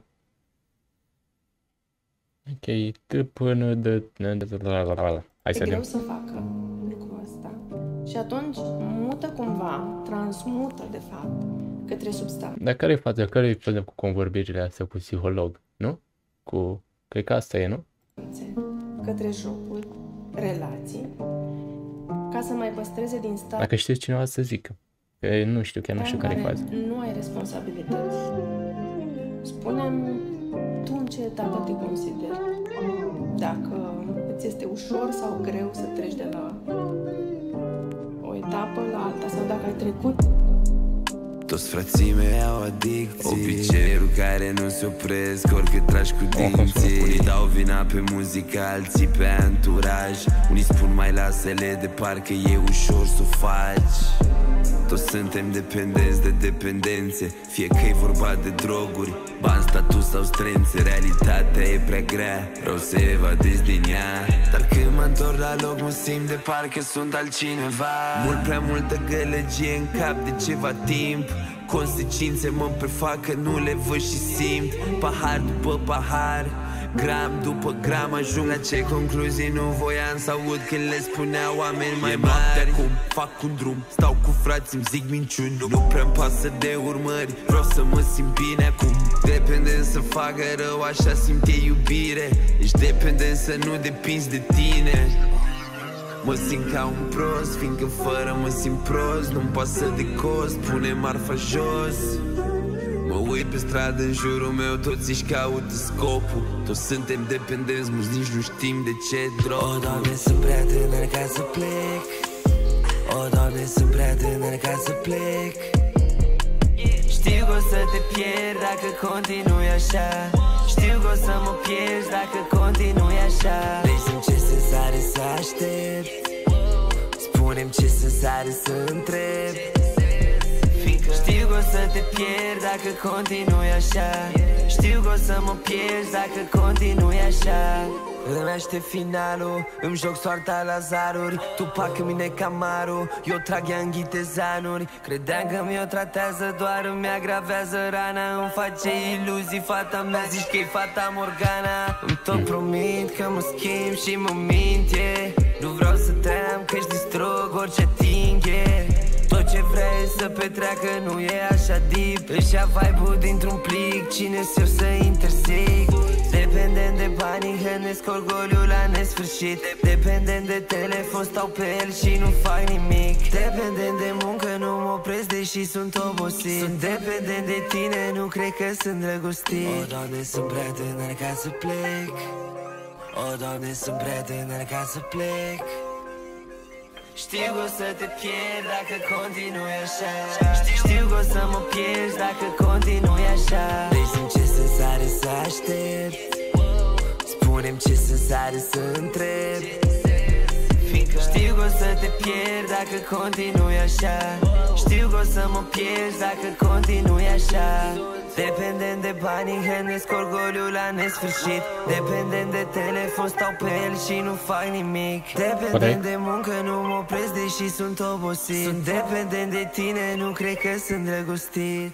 Ok, t până de... Hai să greu vedem. să facă lucrul ăsta. Și atunci mută cumva, transmută de fapt către substanță. Dar care-i faza? Care-i faza cu convorbirile astea cu psiholog, nu? Cu... Cred că asta e, nu? Către jocuri, relații, ca să mai păstreze din start. Dacă știți cineva să zică. Că nu știu, chiar nu știu care-i faza. Nu ai responsabilități. Spune-mi tu în ce etapă te consideri. Dacă îți este ușor sau greu să treci de la o etapă la alta sau dacă ai trecut. Toți frații mei au adicții, obiceiuri care nu se opresc oricât tragi cu dinții. Unii dau vina pe muzică, alții pe anturaj. Unii spun mai lasă-le de parcă e ușor să o faci. Toți suntem dependenți de dependențe, fie că e vorba de droguri, bani, status sau strânțe. Realitatea e prea grea, vreau să evadez din ea. Dar când mă întorc la loc mă simt de parcă sunt altcineva. Mult prea multă gălăgie în cap de ceva timp. Consecințe mă prefac că nu le văd și simt. Pahar după pahar, gram după gram ajung la ce concluzii nu voiam să aud când le spunea oameni mai mari. Acum fac un drum, stau cu frații, îmi zic minciuni. Nu prea-mi pasă de urmări, vreau să mă simt bine acum. Dependent să facă rău, așa simt e iubire. Ești dependent să nu depinzi de tine. Mă simt ca un prost, fiindcă fără mă simt prost. Nu-mi pasă de cost, pune marfa jos. Mă uit pe stradă în jurul meu, toți își caută scopul. Toți suntem dependenți, mulți nici nu știm de ce drog. O, Doamne, sunt prea tânăr ca să plec. O, Doamne, sunt prea tânăr ca să plec. Știu că o să te pierd dacă continui așa. Știu că o să mă pierzi dacă continui așa. Vrei ce sens are să aștept? Spune-mi ce sens are să întreb. Știu că o să te pierd dacă continui așa. Știu că o să mă pierzi dacă continui așa. Îmi aștept finalul, îmi joc soarta la zaruri. Tu pacă mine Camaro, eu trag ea în ghitezanuri. Credeam că mi-o tratează, doar îmi agravează rana. Îmi face iluzii, fata mea, zici că-i fata Morgana. Îmi tot promit că mă schimb și mă mint, yeah. Nu vreau să tream că-și distrug orice ating, yeah. Tot ce vrei să petreacă nu e așa deep. Își ia vibe-ul dintr-un plic, cine știu să interzic. Dependent de banii, hrănesc orgoliul la nesfârșit. Dependent de telefon, stau pe el și nu fac nimic. Dependent de muncă, nu mă opresc deși sunt obosit. Sunt dependent de tine, nu cred că sunt drăgostit. O, Doamne, sunt prea tânăr ca să plec. O, Doamne, sunt prea tânăr ca să plec. Știu că o să te pierd dacă continui așa. Știu că o să mă pierzi dacă continui așa. Deci ce să sare să aștept, spune-mi ce să sare să întreb. Știu că o să te pierd dacă continui așa. Știu că o să mă pierzi dacă continui așa. Dependent de banii hrănesc orgoliul la nesfârșit. Dependent de telefon stau pe el și nu fac nimic. Dependent de muncă nu mă opresc deși sunt obosit. Sunt dependent de tine, nu cred că sunt drăgostit.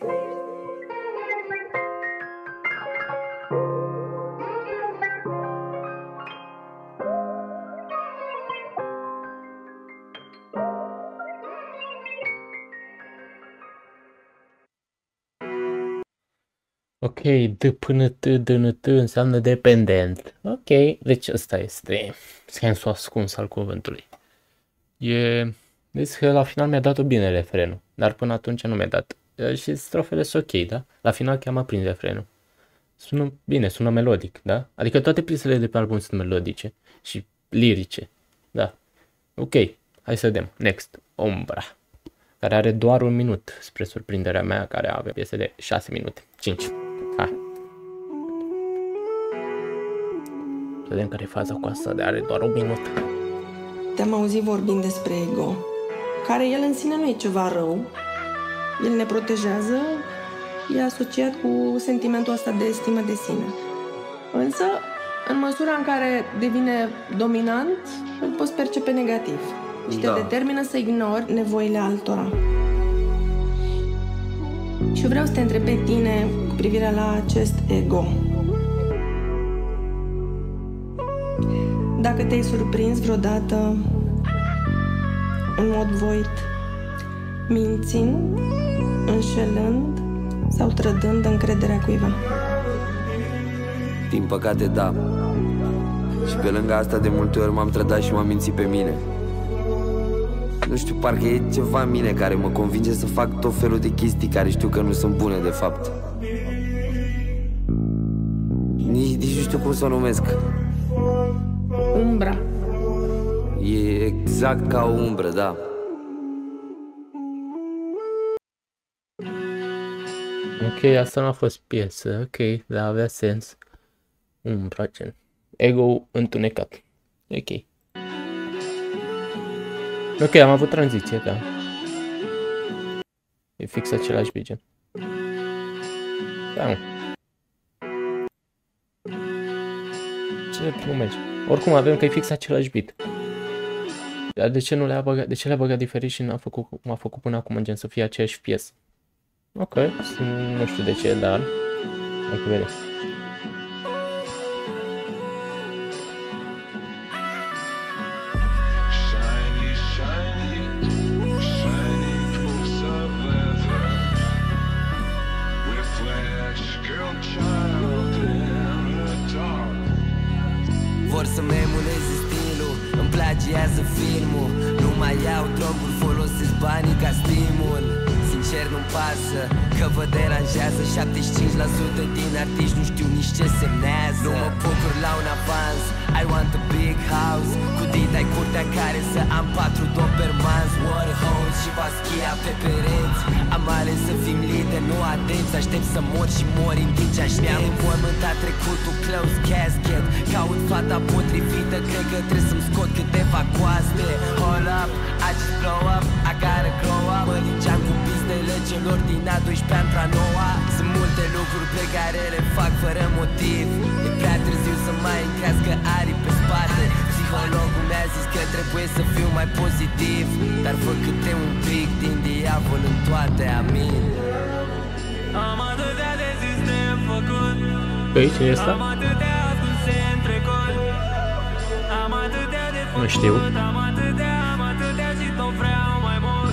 Ok, D până T, D N T înseamnă dependent. Ok, deci ăsta este sensul ascuns al cuvântului. E... Deci că la final mi-a dat-o bine refrenul, dar până atunci nu mi-a dat. Și strofele sunt ok, da? La final chiar m-a prins refrenul. Sună bine, sună melodic, da? Adică toate piesele de pe album sunt melodice și lirice, da? Ok, hai să vedem. Next, Ombra, care are doar un minut, spre surprinderea mea, care avea piese de șase minute, cinci. Hai. Vedem care e faza cu asta de are doar un minut. Te-am auzit vorbind despre ego, care el în sine nu e ceva rău. El ne protejează, e asociat cu sentimentul ăsta de stimă de sine. Însă, în măsura în care devine dominant, îl poți percepe negativ și te da. determină să ignori nevoile altora. Și eu vreau să te întreb pe tine cu privire la acest ego. Dacă te-ai surprins vreodată în mod voit, mințind, înșelând sau trădând încrederea cuiva? Din păcate, da. Și pe lângă asta, de multe ori m-am trădat și m-am mințit pe mine. Nu știu, parcă e ceva în mine care mă convinge să fac tot felul de chestii care știu că nu sunt bune, de fapt. Nici, nici nu știu cum să o numesc. Umbra. E exact ca o umbră, da. Ok, asta nu a fost piesă, ok, dar avea sens. Umbra, gen. Ego întunecat. Ok. Ok, am avut tranziție, da. E fix același beat, gen. Da, nu. Ce nu merge? Oricum avem că e fix același beat. Dar de ce nu le-a băgat, de ce le-a băgat diferit și n-a făcut cum a făcut până acum, gen să fie aceeași piesă? Ok, nu știu de ce, dar hai că vedem. Vor să-mi emuleze stilul, îmi plagiază filmul. Nu mai iau droguri, folosesc banii ca stimul. Sincer nu-mi pasă că vă deranjează. Șaptezeci și cinci la sută din artiști nu știu nici ce semnează. Nu mă bucur la un avans, I want a big house. Cu dita-i curtea care să am patru dobermans, waterholes și vaschia pe pereți. Am ales să fim lideri, nu atenți. Aștept să mor și mor în timp ce aștept. Mi-am înmormântat trecutul, close casket. Caut fata potrivită, cred că trebuie să-mi scot câteva coaste. Hold up, I just blow up, I gotta grow up. Mă lingeam cu pistele celor din a doisprezecea într-a noua. Sunt multe lucruri pe care le fac fără motiv. E prea târziu să mai îmi crească arii pe spate. Psihologul mi-a zis că trebuie să fiu mai pozitiv, dar fă câte un pic din diavol în toate, amin. Am atâtea de zis de făcut. Păi, ce e asta? Nu știu. Am atâtea, am atâtea și tot vreau mai mult.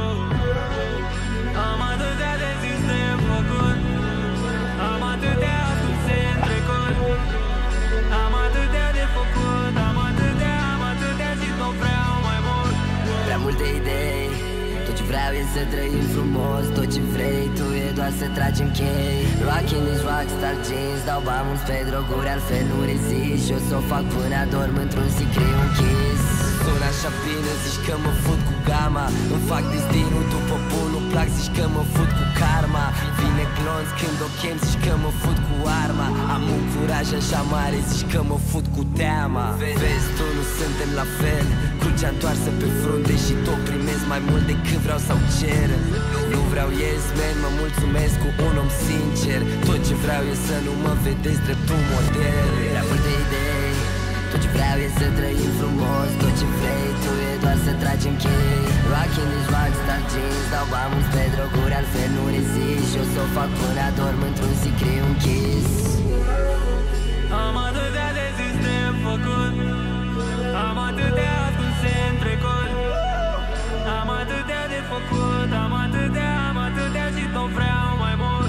Am atâtea de zis de făcut. Am atâtea aduse în trecut. Am atâtea de făcut. Am atâtea, am atâtea și tot vreau mai mult. Prea multe idei. Tot ce vreau e să trăim frumos. Tot ce vrei tu e doar să tragi în chei. Rockin' these rockstar jeans. Dau bani mulți pe droguri, altfel nu rezist. Și o s-o fac până adorm într-un sicriu închis. Sună așa bine, zici că mă fut cu gama. Îmi fac destinul după bulul, plac, zici că mă fut cu karma. Vine glonț când o chem, zici că mă fut cu arma. Am un curaj așa mare, zici că mă fut cu teama. Vezi, tu nu suntem la fel, crucea întoarsă pe frunte și tot primesc mai mult decât vreau sau cer. Nu vreau yes man, mă mulțumesc cu un om sincer. Tot ce vreau e să nu mă vedeți drept un model. Prea multe idei, tot ce vreau e să trăim frumos. Tot ce vrei tu e doar să tragem chei. Rockin' these rockstar jeans, dau bani mulți pe droguri, altfel nu rezist. Și o s-o fac până adorm într-un sicriu închis. Am atâtea de zis de făcut, am atâtea ascunse în trecut. Am atâtea de făcut, am atâtea, am atâtea și tot vreau mai mult.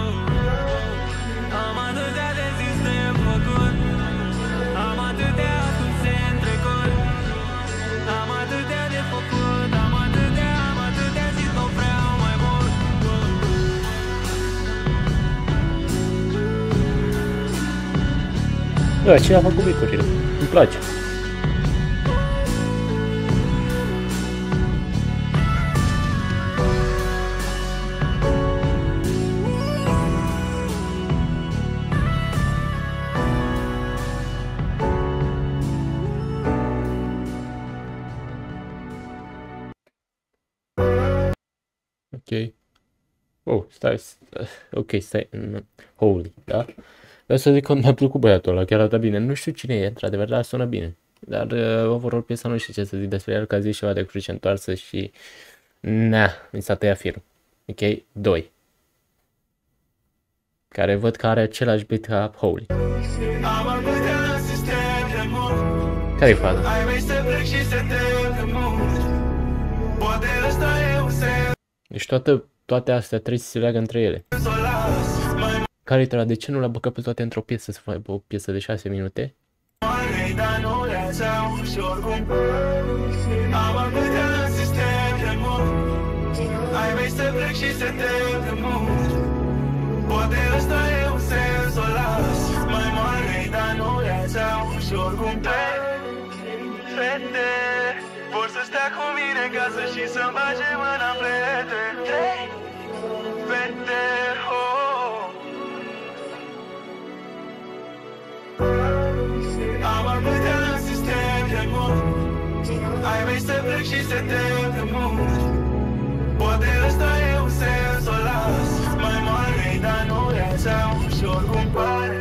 Am atâtea de zis de făcut, am atâtea ascunse în trecut. Am atâtea de făcut, am atâtea, am atâtea și tot vreau mai mult. Da, cine a făcut beat-urile? Îmi place. Ok. Oh, stai, stai. Ok, stai. Holy, da? Vreau să zic că mi-a plăcut băiatul ăla, chiar arată bine. Nu știu cine e, într-adevăr, dar sună bine. Dar uh, overall piesa nu știu ce să zic despre el, că a zis ceva de cruce întoarsă și... Nea, mi s-a tăiat firul. Ok, doi. Care văd că are același beat ca Holy. Care-i faza? Deci toate, toate astea trebuie să se leagă între ele. Care-i treaba? De ce nu l-a băgat pe toate într-o piesă, să facă o piesă de șase minute? Poate ăsta e un sens, o las mai mare, dar nu reața și oricum fete vor să stea cu mine în casă și să-mi bage mâna în plete. Trei fete, oh. Am atâtea în sistem de mult, ai mei să plec și să te mult. Poate ăsta e un sens, o las mai mare, dar nu reața și oricum pare.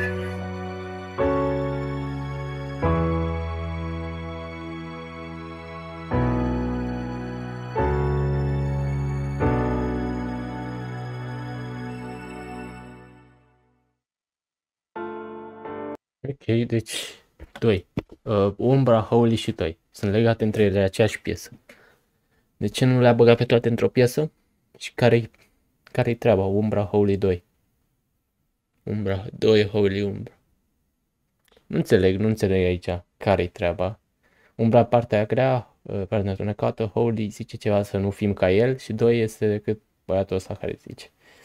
Ok, deci doi. Uh, Umbra, Holy și Toi. Sunt legate între ele, aceeași piesă. De ce nu le-a băgat pe toate într-o piesă? Și care-i care-i treaba? Umbra, Holy, doi. Umbra, doi, Holy, Umbra. Nu înțeleg, nu înțeleg aici care-i treaba. Umbra, partea aia grea, partea întunecată, Holy zice ceva să nu fim ca el și doi este decât băiatul ăsta care zice.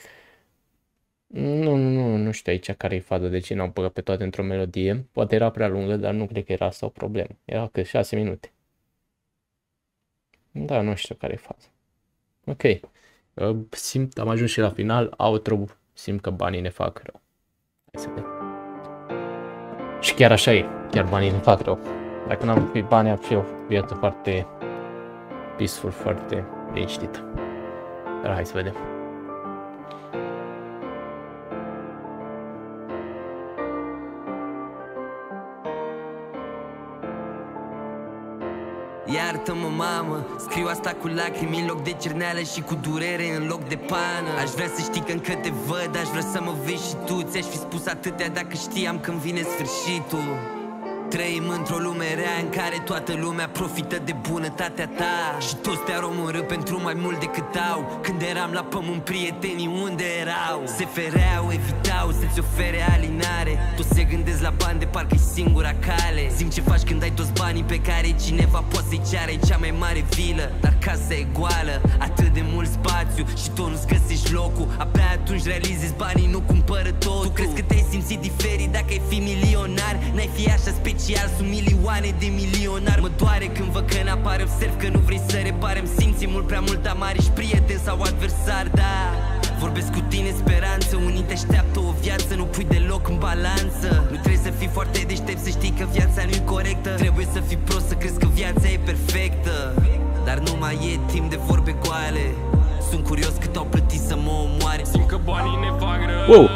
Nu, nu, nu, nu știu aici care-i faza, de ce n-au băgat pe toate într-o melodie. Poate era prea lungă, dar nu cred că era asta o problemă. Era că șase minute. Da, nu știu care-i faza. Ok. Uh, simt, am ajuns și la final, outro, simt că banii ne fac rău. Hai să vedem. Și chiar așa e, chiar banii ne fac rău. Dacă n-am fi bani, ar fi o viață foarte peaceful, foarte liniștită. Dar hai să vedem. Iartă-mă, mamă, scriu asta cu lacrimi în loc de cerneală și cu durere în loc de pană. Aș vrea să știi că încă te văd, aș vrea să mă vezi și tu. Ți-aș fi spus atâtea dacă știam când vine sfârșitul. Trăim într-o lume rea în care toată lumea profită de bunătatea ta și toți te-ar omorî pentru mai mult decât au. Când eram la pământ, prietenii unde erau? Se fereau, evitau să-ți ofere alinare. Toți se gândesc la bani de parcă-i singura cale. Zim ce faci când ai toți banii pe care cineva poate să-i ceară. E cea mai mare vilă, dar casa e goală. Atât de mult spațiu și tot nu-ți găsești locul. Abia atunci realizezi banii nu cumpără totul. Tu crezi că te-ai simțit diferit dacă ai fi milionar? N-ai fi așa special special, sunt milioane de milionari. Mă doare când văd că n-apare observ că nu vrei să reparăm. Simți mult prea mult amar, ești prieten sau adversar, da. Vorbesc cu tine speranță, unii te așteaptă o viață, nu pui deloc în balanță. Nu trebuie să fii foarte deștept să știi că viața nu-i corectă. Trebuie să fii prost să crezi că viața e perfectă. Dar nu mai e timp de vorbe goale. Sunt curios cât au plătit să mă omoare. Simt că banii ne fac rău. Wow.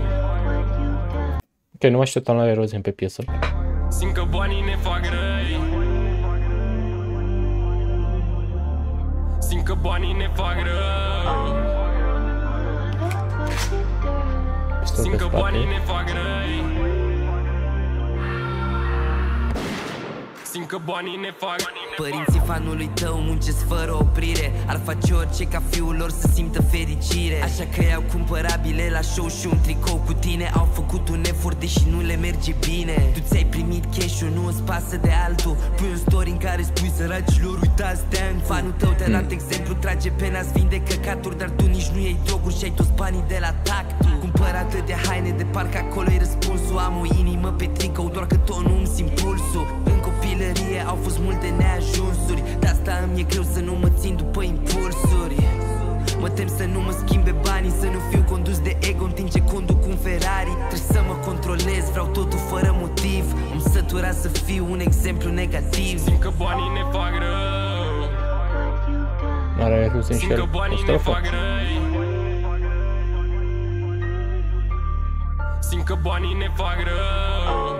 Ok, nu mă așteptam la eroziune pe piesă. Simt că banii ne fac răi. Simt că banii ne fac rău. Simt că banii ne fac răi. Simt că banii ne fac. Părinții fanului tău muncesc fără oprire. Ar face orice ca fiul lor să simtă fericire. Așa că i-au cumpărat bile la show și un tricou cu tine. Au făcut un efort deși nu le merge bine. Tu ți-ai primit cash-ul, nu îți pasă de altul. Pui un story în care spui săracilor uitați de-an. Fanul tău te-a dat exemplu, trage pena-ți vinde căcaturi. Dar tu nici nu iei droguri și ai toți banii de la tactul. Cumpăr atât de haine de parcă acolo-i răspunsul. Am o inimă pe tricou, doar că tot nu-mi simt pulsul. În copilărie au fost multe neajunsuri. De asta îmi e greu să nu mă țin după impulsuri. Mă tem să nu mă schimbe banii, să nu fiu condus de ego în timp ce conduc un Ferrari. Trebuie să mă controlez, vreau totul fără motiv. Am săturat să fiu un exemplu negativ. Simt că banii ne fac rău. Are Hussein Simt că banii ne fac răi. Simt că banii ne fac rău.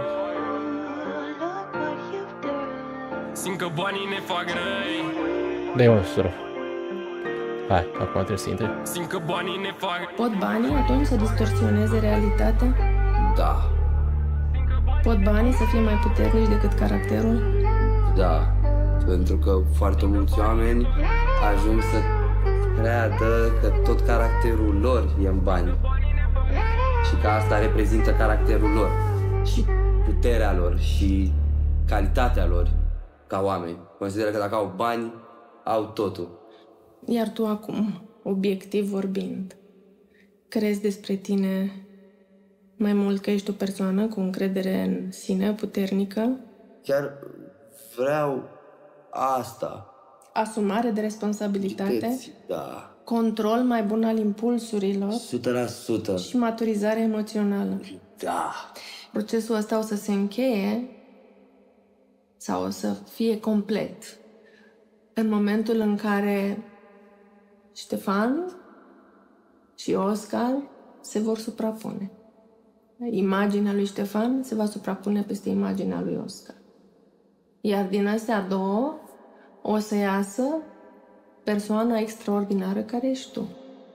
Simt că banii ne fac răi. Dă-i mă, strof. Hai, acum trebuie să intre. Simt că banii ne fac. Pot banii atunci să distorsioneze realitatea? Da, Pot banii să fie mai puternici decât caracterul? da. Pentru că foarte mulți oameni ajung să creadă că tot caracterul lor e în bani. Și că asta reprezintă caracterul lor. Și puterea lor și calitatea lor ca oameni. Consideră că dacă au bani, au totul. Iar tu acum, obiectiv vorbind, crezi despre tine mai mult că ești o persoană cu încredere în sine puternică? Chiar vreau asta. Asumare de responsabilitate? Puteți, da. Control mai bun al impulsurilor? o sută la sută. Și maturizare emoțională? Da. Procesul ăsta o să se încheie sau o să fie complet în momentul în care Ștefan și Oscar se vor suprapune. Imaginea lui Ștefan se va suprapune peste imaginea lui Oscar. Iar din astea două o să iasă persoana extraordinară care ești tu.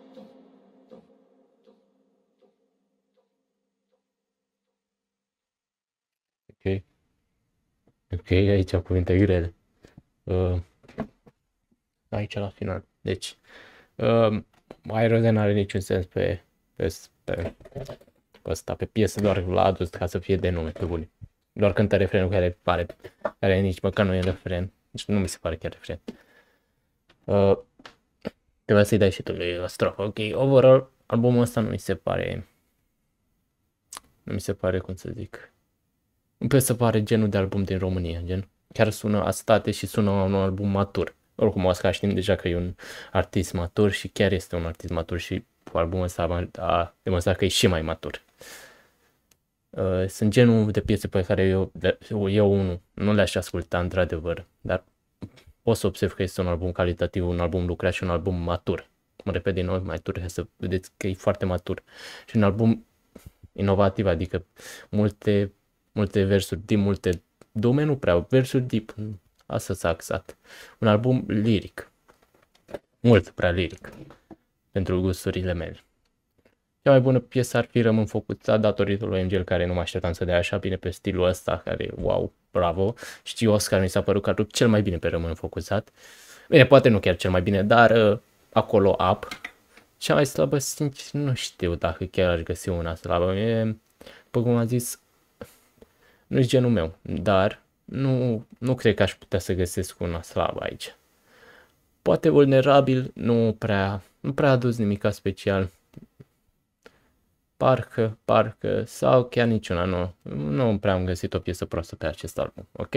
Ok. Ok, aici cuvinte grele. Uh, aici la final. Deci, uh, Aerozen n-are niciun sens pe, pe, pe, pe ăsta, pe piesă, doar l-a adus ca să fie de nume, pe bune. Doar cântă refrenul care pare, care nici măcar nu e refren. Deci nu mi se pare chiar refren. Uh, trebuie să-i dai și tu lui o strofă. Ok, overall, albumul ăsta nu mi se pare, nu mi se pare, cum să zic, nu mi se pare genul de album din România, gen. Chiar sună a state și sună un album matur. Oricum, Oscar știm deja că e un artist matur și chiar este un artist matur și cu albumul ăsta a demonstrat că e și mai matur. Uh, sunt genul de piese pe care eu, eu unul nu le-aș asculta într-adevăr, dar pot să observ că este un album calitativ, un album lucrat și un album matur. Mă repet din nou, matur, ca să vedeți că e foarte matur. Și un album inovativ, adică multe, multe versuri din multe domenii, nu prea, versuri deep, asta s-a axat. Un album liric, mult prea liric, pentru gusturile mele. Cea mai bună piesă ar fi Rămân Focusat, datorită lui Angel, care nu mă așteptam să dea așa bine pe stilul ăsta, care, wow, bravo. Și Oscar mi s-a părut că a rupt cel mai bine pe Rămân Focusat. Bine, poate nu chiar cel mai bine, dar uh, acolo up. Cea mai slabă, sincer, nu știu dacă chiar aș găsi una slabă. E, după cum am zis, nu e genul meu, dar nu, nu cred că aș putea să găsesc una slabă aici. Poate Vulnerabil, nu prea, nu prea a adus nimica special. Parcă, parcă, sau chiar niciuna, nu. Nu prea am găsit o piesă proastă pe acest album, ok?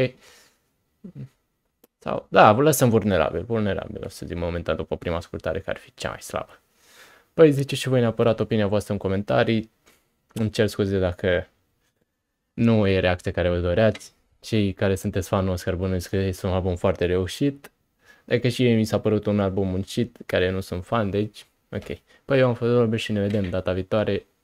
Sau, da, vă lăsăm vulnerabil, vulnerabil, o să zic momentan după prima ascultare care ar fi cea mai slabă. Păi ziceți și voi neapărat opinia voastră în comentarii. Îmi cer scuze dacă nu e reacția care vă doreați. Cei care sunteți fanul Oscar bănuiesc că este un album foarte reușit. Dacă și mi s-a părut un album muncit, care nu sunt fan, deci ok. Păi eu am fost Robert și ne vedem data viitoare.